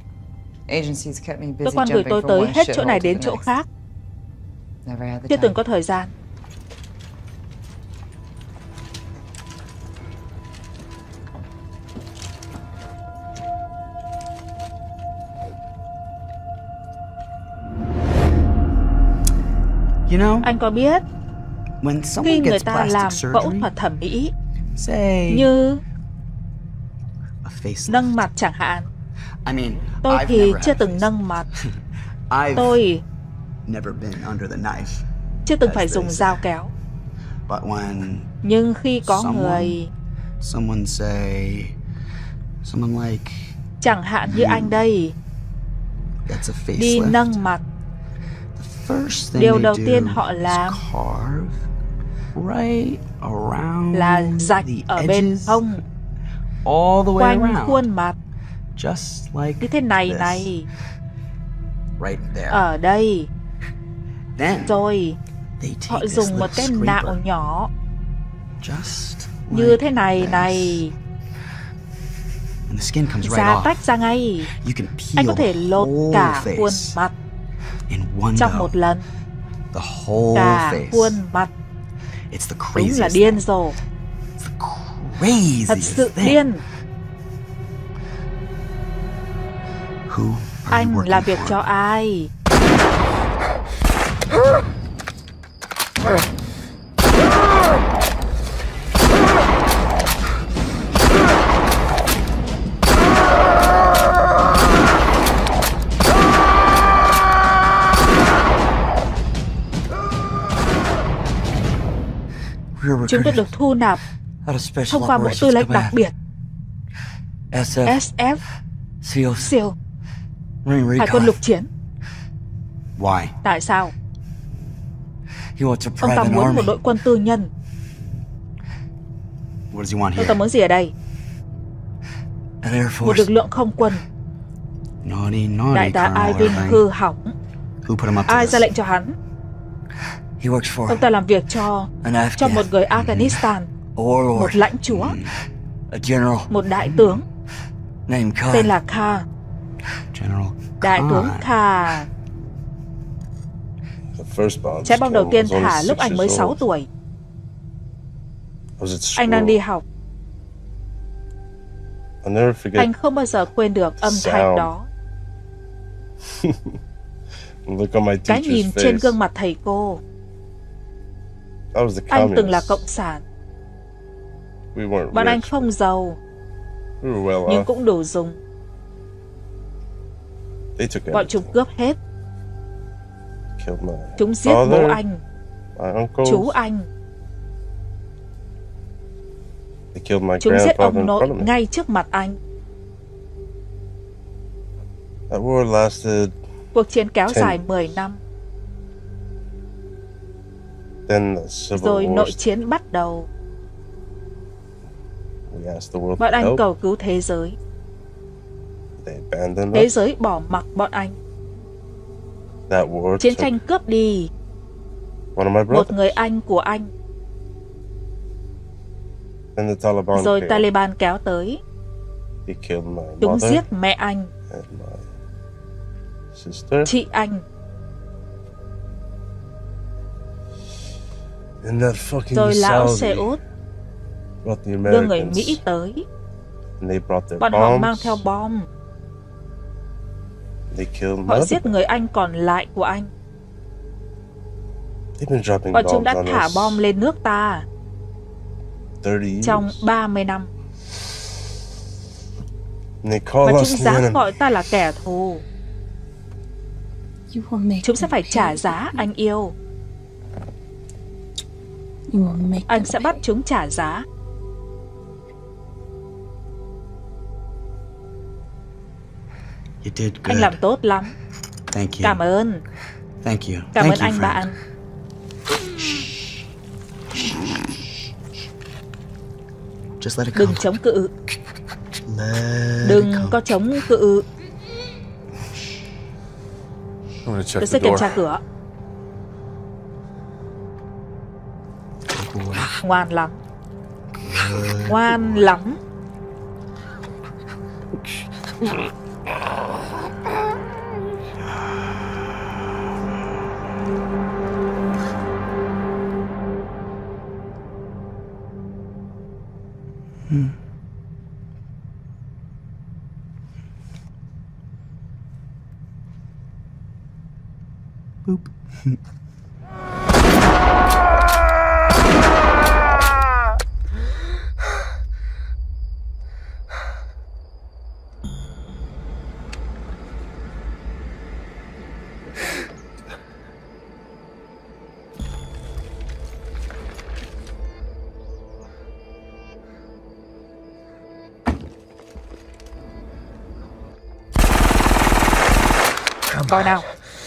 Cơ quan gửi tôi tới hết chỗ này đến chỗ khác. Chưa từng có thời gian. Anh có biết, khi người ta làm phẫu thuật thẩm mỹ, như nâng mặt chẳng hạn, tôi thì chưa từng nâng mặt. Tôi chưa từng phải dùng dao kéo. Nhưng khi có người, chẳng hạn như anh đây, đi nâng mặt, điều đầu tiên họ làm là rạch ở bên hông, quanh khuôn mặt, như thế này này, ở đây. Rồi họ dùng một cái nạo nhỏ như thế này này, da tách ra ngay. Anh có thể lột cả khuôn mặt trong một lần. Cả khuôn mặt. Đúng là điên rồ. Thật sự điên. Anh làm việc cho ai? Chúng tôi được thu nạp thông qua bộ tư lệnh đặc biệt. SF, SEAL, Hải quân lục chiến. Tại sao? Ông ta muốn một đội quân tư nhân. Ông ta muốn gì ở đây? Một lực lượng không quân. Đại tá Ivan hư hỏng. Ai ra lệnh cho hắn? Ông ta làm việc cho một người Afghanistan, một lãnh chúa, một đại tướng tên là Khan. Đại tướng Khan. Trái bom đầu tiên thả lúc anh mới 6 tuổi. Anh đang đi học. Anh không bao giờ quên được âm thanh đó. Cái nhìn trên gương mặt thầy cô. Anh từng là cộng sản. Bọn anh không giàu, nhưng cũng đủ dùng. Bọn chúng cướp hết. Chúng giết bố anh, chú anh. Chúng giết ông nội ngay trước mặt anh. Cuộc chiến kéo dài 10 năm. Rồi nội chiến bắt đầu. Bọn anh cầu cứu thế giới. Thế giới bỏ mặc bọn anh. Chiến tranh cướp đi một người anh của anh. Rồi Taliban kéo tới. Chúng giết mẹ anh, chị anh. Rồi lão Seoul đưa người Mỹ tới. Bọn họ mang theo bom. Họ giết người anh còn lại của anh. Bọn chúng đã thả bom lên nước ta trong 30 năm. Và chúng dám gọi ta là kẻ thù. Chúng sẽ phải trả giá, anh yêu. Anh sẽ bắt chúng trả giá. Anh làm tốt lắm. Cảm ơn. Cảm ơn anh bạn. Đừng chống cự. Đừng có chống cự. Tôi sẽ kiểm tra cửa. Ngoan lắm. Ngoan lắm. Boop. Coi nào.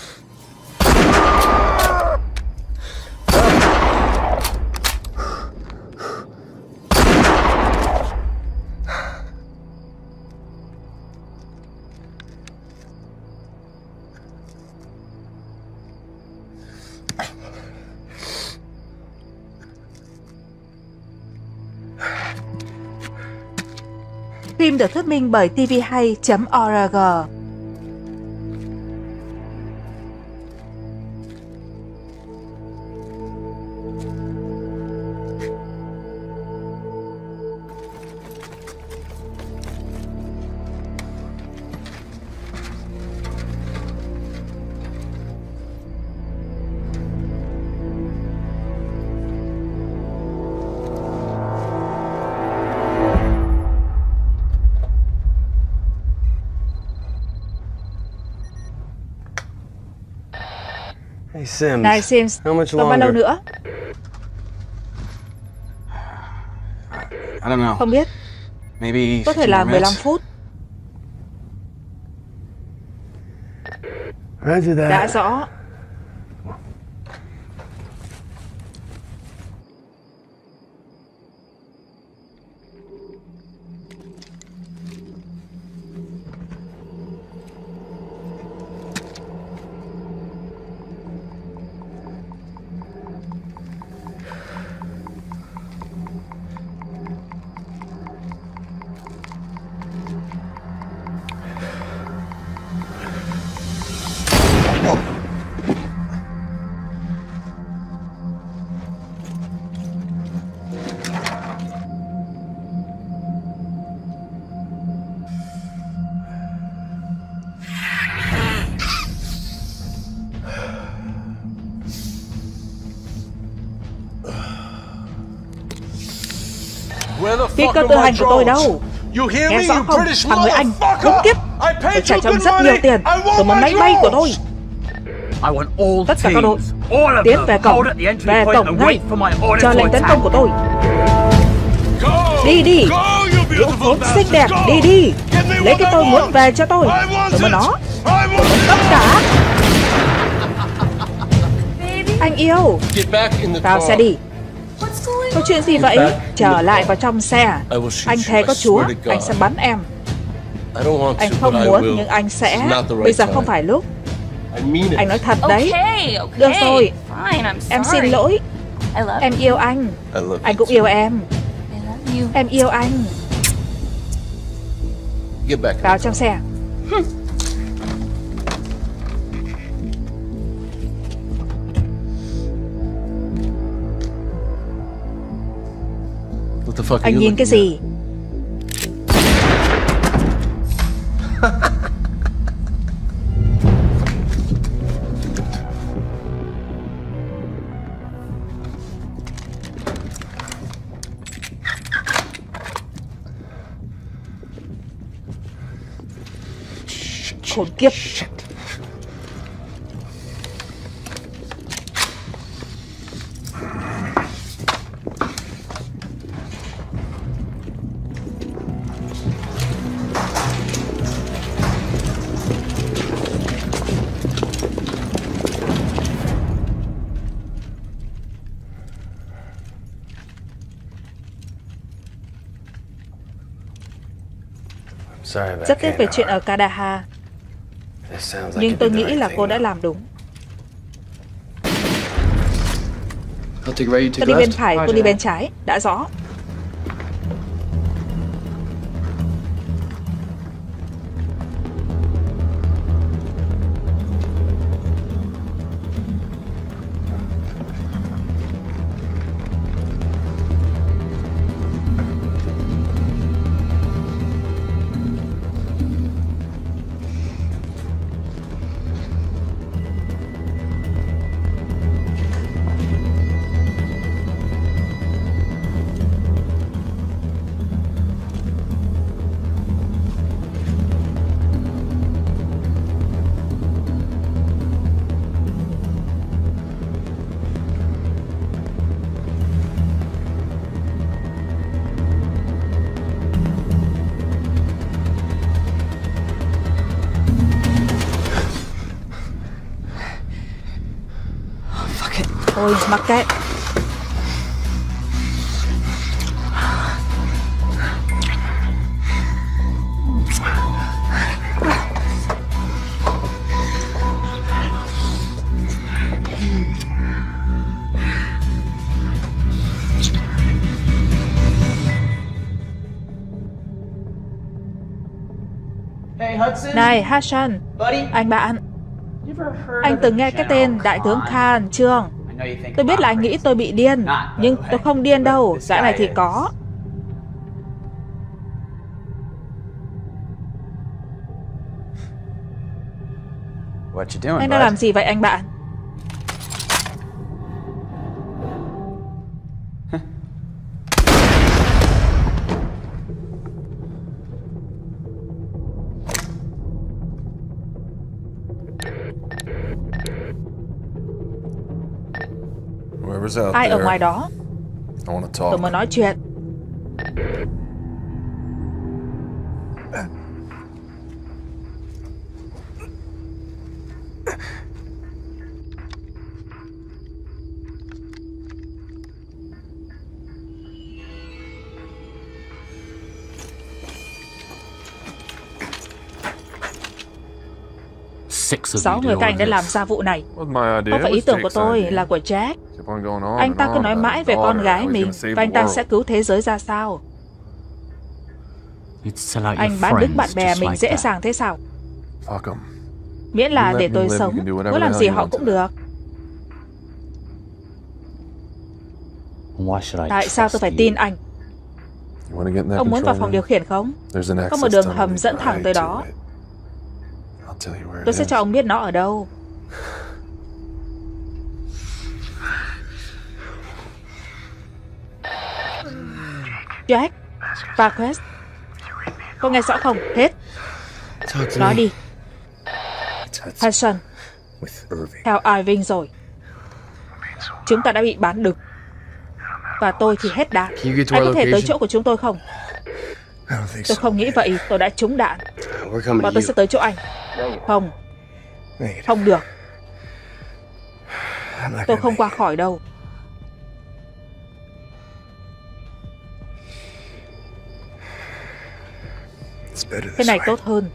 Phim được thuyết minh bởi tvhay.org. Này Sims, còn bao lâu nữa? Không biết. Có thể là 15 phút. Đã rõ. Phi cơ tự hành của tôi đâu? Nghe rõ không, thằng người Anh khốn kiếp. Tôi trả cho ông rất nhiều tiền. Tôi muốn máy bay của tôi. Tất cả các đội tiến về cổng ngay, chờ lệnh tấn công của tôi. Đi đi, lũ khốn xinh đẹp, đi đi. Lấy cái tôi muốn về cho tôi. Tôi muốn nó, tôi muốn tất cả. Anh yêu, vào xe đi. Có chuyện gì vậy? Trở lại vào trong xe. Anh thề có Chúa, anh sẽ bắn em. Anh không muốn nhưng anh sẽ. Bây giờ không phải lúc. Anh nói thật đấy. Được rồi, em xin lỗi. Em yêu anh. Anh cũng yêu em. Em yêu anh. Vào trong xe. Anh nhìn cái gì? Khốn kiếp. Rất tiếc về chuyện ở Kandahar. Nhưng tôi nghĩ là cô đã làm đúng. Tôi đi bên phải, cô đi bên trái. Đã rõ. Ôi, mặc kệ. Này Hudson, anh bạn. Anh từng nghe cái tên Đại tướng Khan chưa? Tôi biết là anh nghĩ tôi bị điên, nhưng tôi không điên đâu, dạo này thì có. Anh đang làm gì vậy anh bạn? Ai ở ngoài đó? Tôi muốn nói chuyện. 6 người các anh đã làm ra vụ này. Không phải ý tưởng của tôi, là của Jack. Anh ta cứ nói mãi về con gái mình và anh ta sẽ cứu thế giới ra sao. Anh bán đứng bạn bè mình dễ dàng thế sao? Miễn là để tôi sống, muốn làm gì họ cũng được. Tại sao tôi phải tin anh? Ông muốn vào phòng điều khiển không? Có một đường hầm dẫn thẳng tới đó. Tôi sẽ cho ông biết nó ở đâu. Jack, Marquez, có nghe rõ không? Hết. Nói đi. Hudson, theo Irving rồi. Chúng ta đã bị bán đứng. Và tôi thì hết đạn. Anh có thể tới chỗ của chúng tôi không? Tôi không nghĩ vậy. Tôi đã trúng đạn. Và tôi sẽ tới chỗ anh. Không. Không được. Tôi không qua khỏi đâu. Thế này tốt hơn.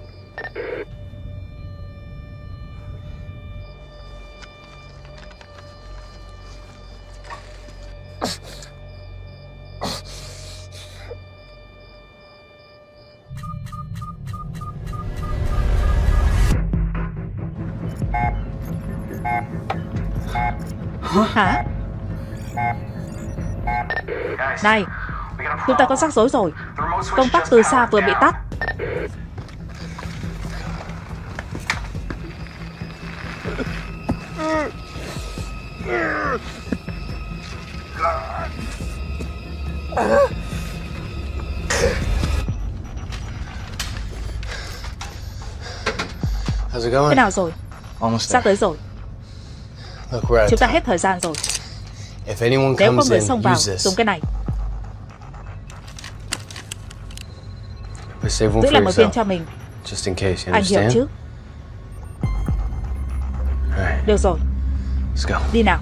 Hả? Này, chúng ta có rắc rối rồi. Công tắc từ xa vừa bị tắt. Thế nào rồi? Sắp tới rồi. Chúng ta hết thời gian rồi. Nếu có người xông vào, dùng cái này. Giữ lại một viên cho mình. Anh hiểu chứ? Được rồi. Đi nào.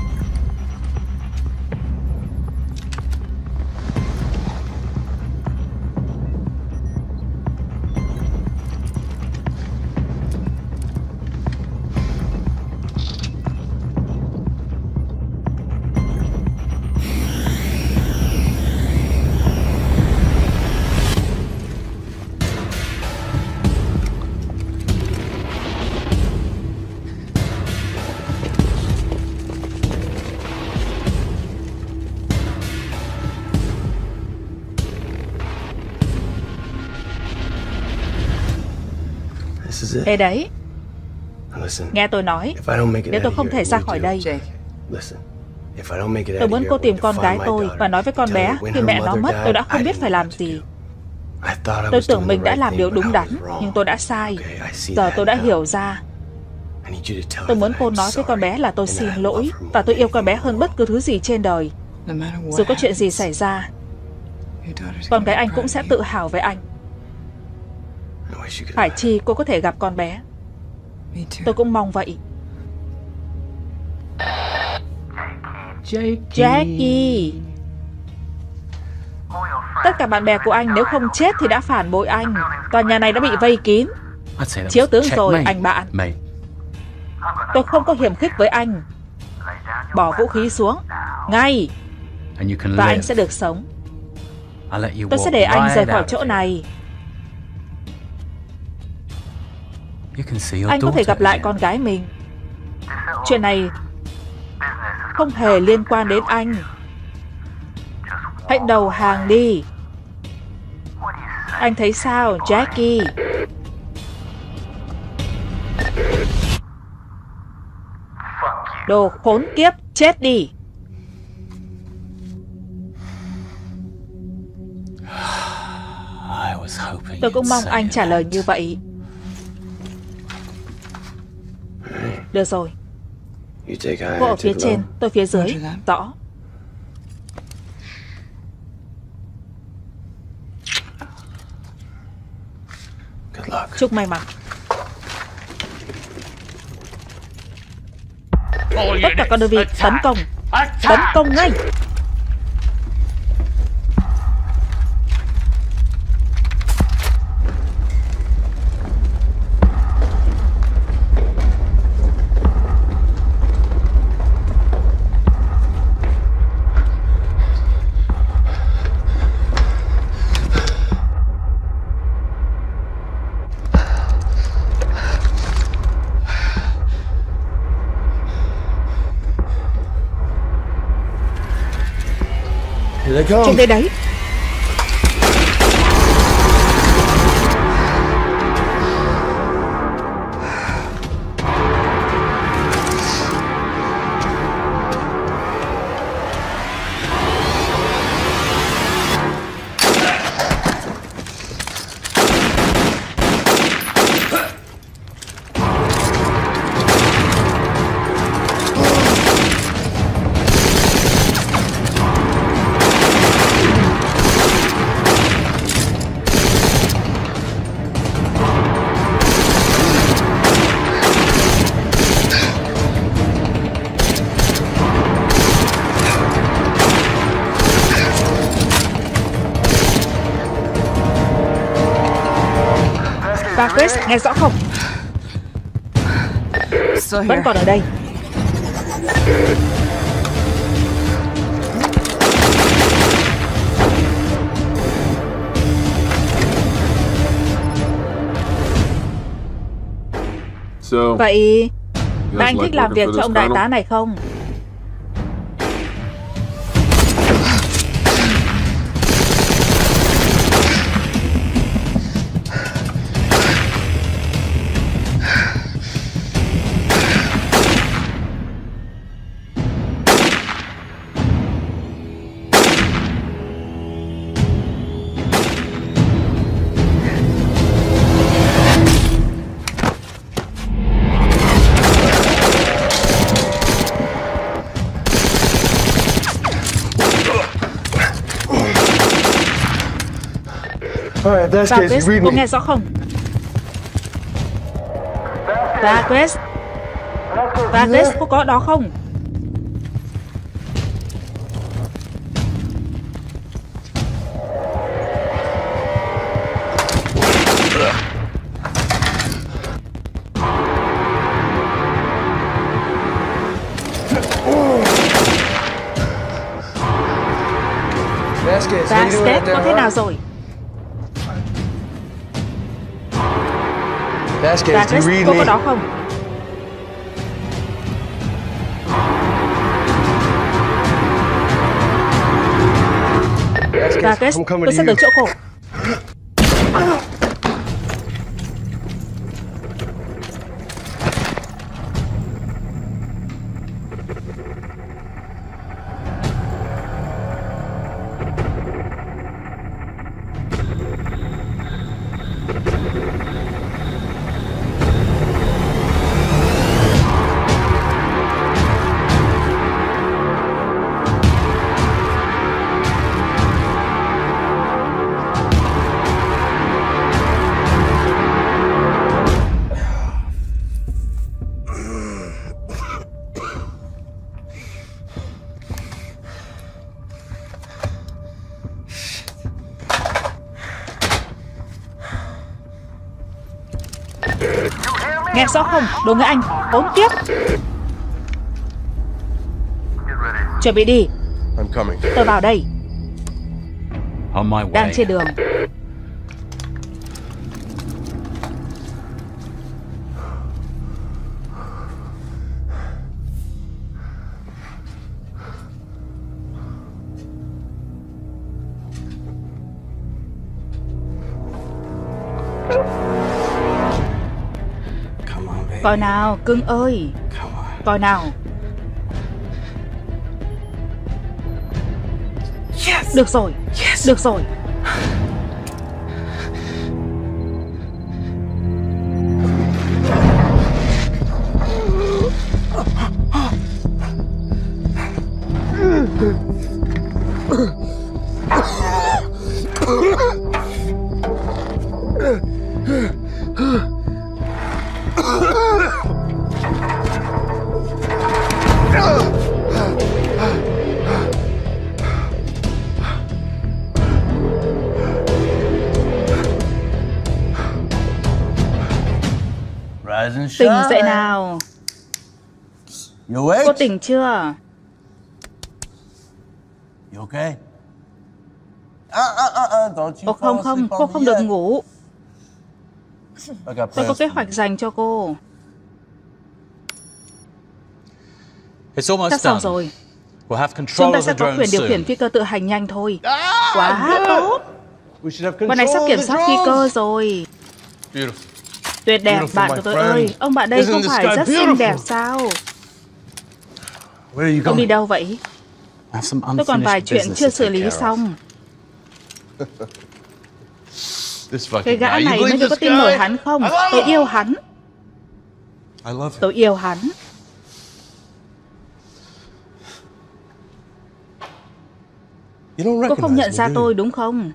Đây đấy. Nghe tôi nói, nếu tôi không thể ra khỏi đây, tôi muốn cô tìm con gái tôi và nói với con bé khi mẹ nó mất tôi đã không biết phải làm gì. Tôi tưởng mình đã làm điều đúng đắn, nhưng tôi đã sai. Giờ tôi đã hiểu ra. Tôi muốn cô nói với con bé là tôi xin lỗi và tôi yêu con bé hơn bất cứ thứ gì trên đời. Dù có chuyện gì xảy ra, con gái anh cũng sẽ tự hào về anh. Phải chi cô có thể gặp con bé. Tôi cũng mong vậy. Jackie, tất cả bạn bè của anh nếu không chết thì đã phản bội anh. Tòa nhà này đã bị vây kín. Chiếu tướng rồi, anh bạn. Tôi không có hiềm khích với anh. Bỏ vũ khí xuống ngay. Và anh sẽ được sống. Tôi sẽ để anh rời khỏi chỗ này. Anh có thể gặp lại con gái mình. Chuyện này không hề liên quan đến anh. Hãy đầu hàng đi. Anh thấy sao, Jackie? Đồ khốn kiếp, chết đi. Tôi cũng mong anh trả lời như vậy. Được rồi. Cô ở phía trên, tôi phía dưới. Rõ. Chúc may mắn. Tất cả các đơn vị tấn công. Tấn công ngay. Trông đây đấy. Chris, nghe rõ không? Vẫn còn ở đây. Vậy các anh thích làm việc cho ông đại tá này không? Chris, cô nghe rõ không? Chris, cô có đó không? Vasquez, có thế nào rồi? Vasquez, cô có đó không? Vasquez, tôi sẽ tới chỗ cô. Nghe rõ không? Đồ người Anh, hỗn tiếp. Chuẩn bị đi. Tôi vào đây. Đang trên đường. Coi nào, cưng ơi. Coi nào. Được rồi, được rồi. Tỉnh dậy nào. Cô tỉnh chưa? Ồ không, cô không được ngủ. Tôi có kế hoạch dành cho cô. Sắp xong rồi. Chúng ta sẽ có quyền điều khiển phi cơ tự hành nhanh thôi. Quá tốt.วันnày sắp kiểm soát phi cơ rồi. Tuyệt đẹp, bạn của tôi ơi. Ông bạn đây không phải rất xinh đẹp sao? Ông đi đâu vậy? Tôi còn vài chuyện chưa xử lý xong. Cái gã này mới có tin nổi hắn không? Tôi yêu hắn. Tôi yêu hắn. Cô không nhận ra tôi đúng không?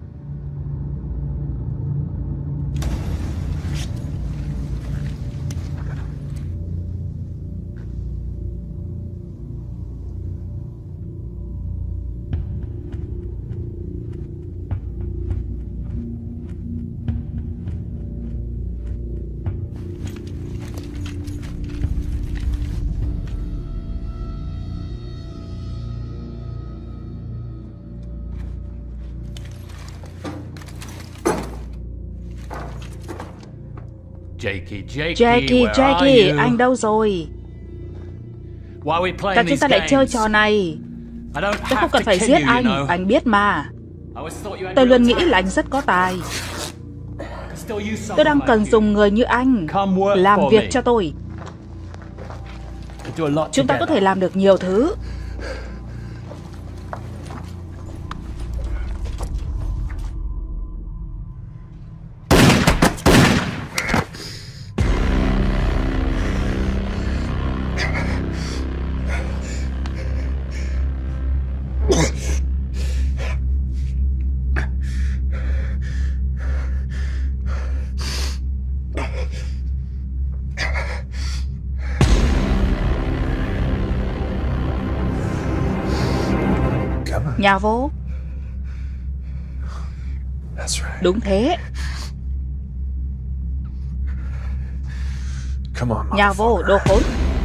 Jackie, anh đâu rồi? Tại chúng ta lại chơi trò này. Tôi không cần phải giết anh biết mà. Tôi luôn nghĩ là anh rất có tài. Tôi đang cần dùng người như anh làm việc cho tôi. Chúng ta có thể làm được nhiều thứ. Nhà vô. Đúng thế. Nhà vô, đồ khốn.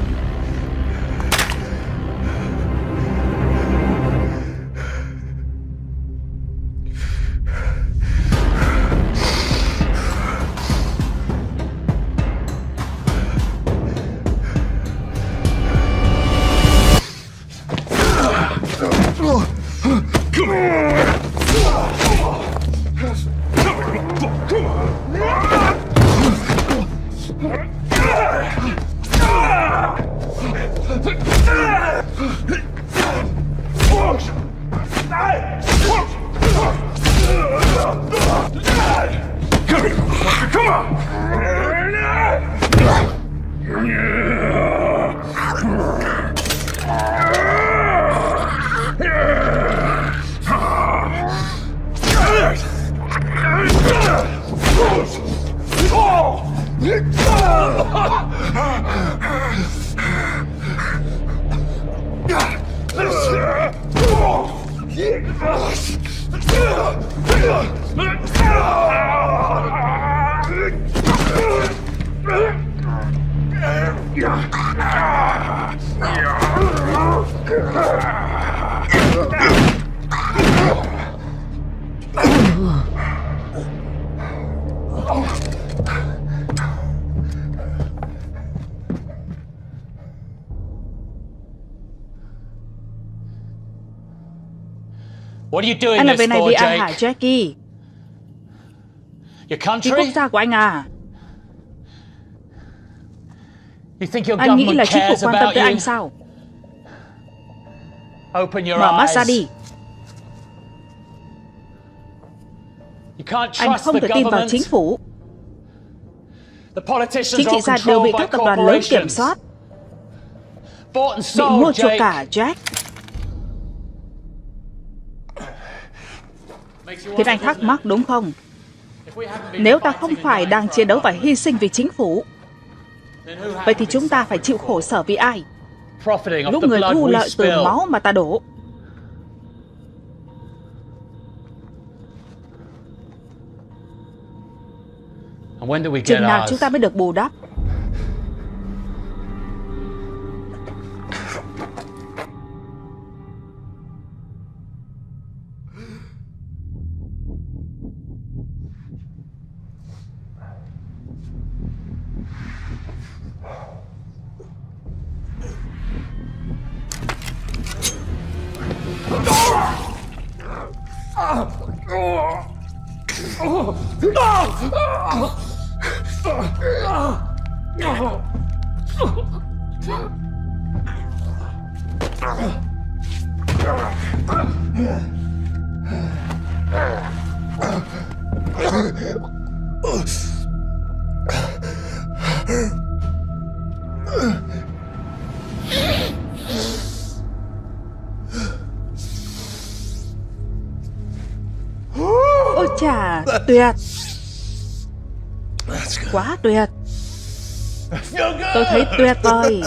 Anh làm việc này vì anh hả, Jackie? Vì quốc gia của anh à? Anh nghĩ là chính phủ quan tâm tới anh sao? Mở mắt ra đi. Anh không thể tin vào chính phủ. Chính trị gia đều bị các tập đoàn lớn kiểm soát, bị mua chuộc cả, Jack. Khiến anh thắc mắc đúng không? Nếu ta không phải đang chiến đấu và hy sinh vì chính phủ, vậy thì chúng ta phải chịu khổ sở vì ai? Lúc người thu lợi từ máu mà ta đổ. Chừng nào chúng ta mới được bù đắp? Ôi chà, tuyệt. Quá tuyệt. Tôi thấy tuyệt vời.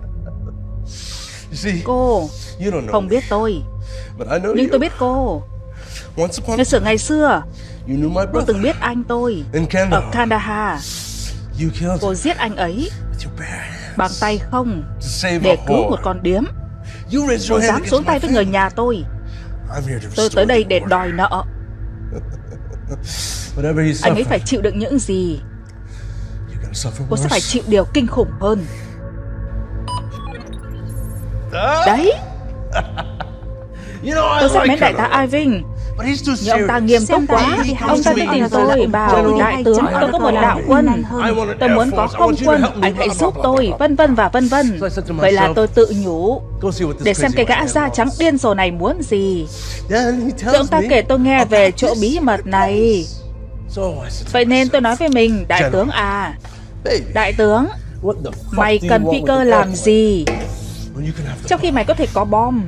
Cô không biết tôi, nhưng tôi biết cô. Ngày xưa cô từng biết anh tôi ở Kandahar. Cô giết anh ấy bằng tay không để cứu một con điếm. Cô dám xuống tay với người nhà tôi. Tôi tới đây để đòi nợ. Anh ấy phải chịu đựng những gì, cô sẽ phải chịu điều kinh khủng hơn. Đấy, tôi rất mến đại tá Irving, nhưng ông ta nghiêm túc quá. Ông ta mới tìm tôi bảo đại tướng, tôi có một đạo quân, tôi muốn có không quân, anh hãy giúp tôi, vân vân và vân vân. Vậy là tôi tự nhủ để xem cái gã da trắng điên rồ này muốn gì. Rồi ông ta kể tôi nghe về chỗ bí mật này. Vậy nên tôi nói với mình, đại tướng à, đại tướng, mày cần phi cơ làm gì trong khi mày có thể có bom?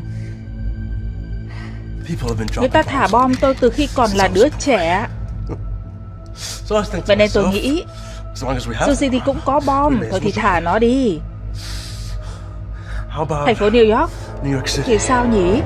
Người ta thả bom tôi từ khi còn là đứa trẻ. Vậy nên tôi nghĩ dù gì thì cũng có bom, thôi thì thả nó đi. Thành phố New York thì sao nhỉ?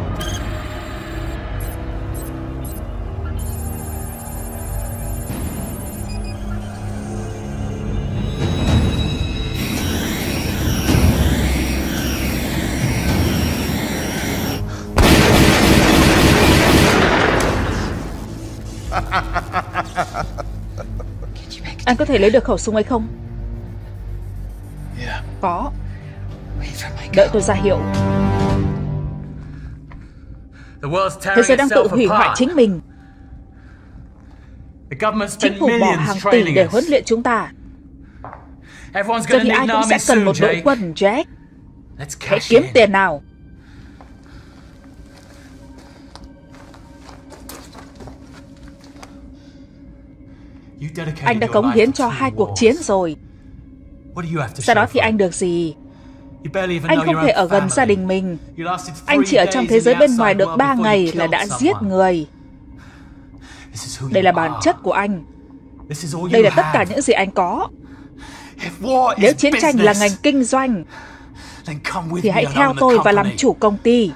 Anh có thể lấy được khẩu súng ấy không? Có. Đợi tôi ra hiệu. Thế giới đang tự hủy hoại chính mình. Chính phủ bỏ hàng tỷ để huấn luyện chúng ta. Giờ thì ai cũng sẽ cần một đội quân, Jack. Hãy kiếm tiền nào. Anh đã cống hiến cho 2 cuộc chiến rồi. Sau đó thì anh được gì? Anh không thể ở gần gia đình mình. Anh chỉ ở trong thế giới bên ngoài được 3 ngày là đã giết người. Đây là bản chất của anh. Đây là tất cả những gì anh có. Nếu chiến tranh là ngành kinh doanh thì hãy theo tôi và làm chủ công ty.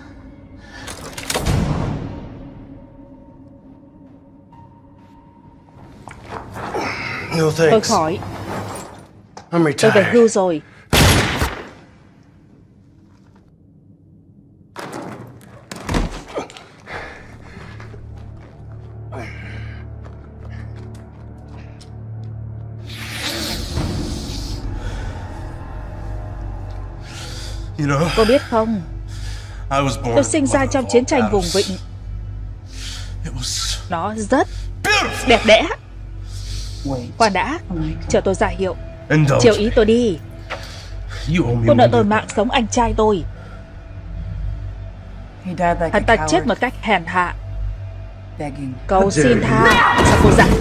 Tôi khỏi. Tôi về hưu rồi. Cô biết không, tôi sinh ra trong chiến tranh vùng vịnh. Nó rất đẹp đẽ. Khoan đã, chờ tôi ra hiệu. Chiều ý tôi đi. Cô nợ tôi mạng sống anh trai tôi. Hắn ta chết một cách hèn hạ, cầu xin tha. Sao cô dặn?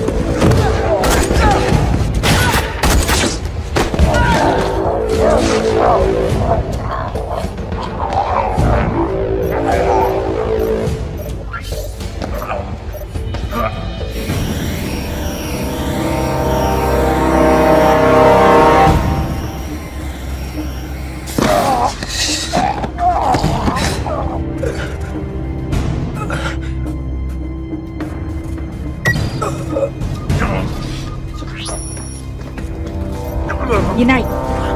Như này.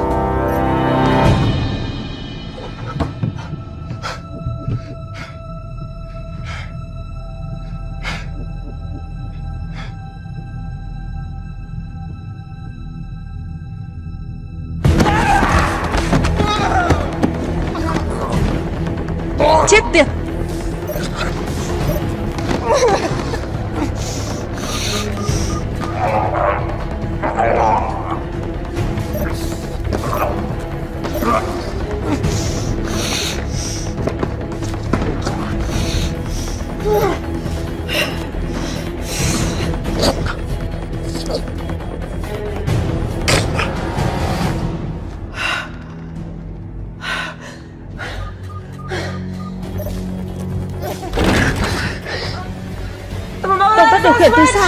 Chết tiệt. Điều khiển từ xa.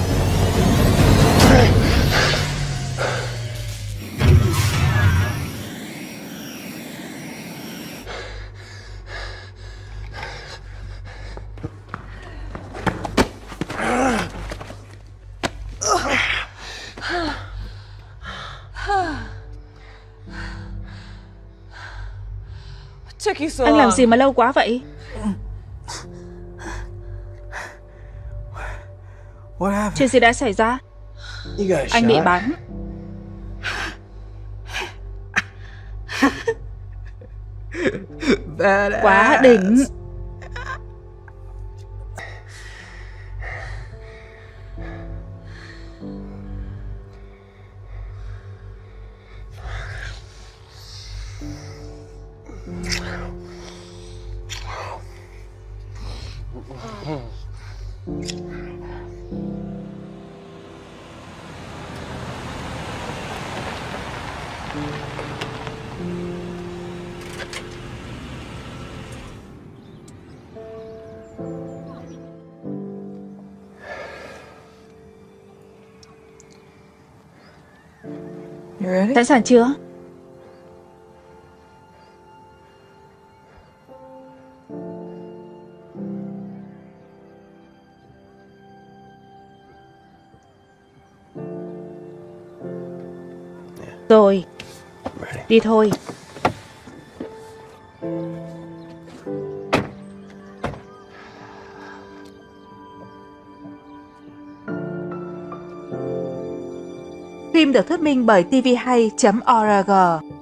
Anh làm gì mà lâu quá vậy? Chuyện gì đã xảy ra? Anh bị bắn. Quá đỉnh. Sẵn sàng chưa? Rồi, đi thôi. Phim được thuyết minh bởi tvhay.org.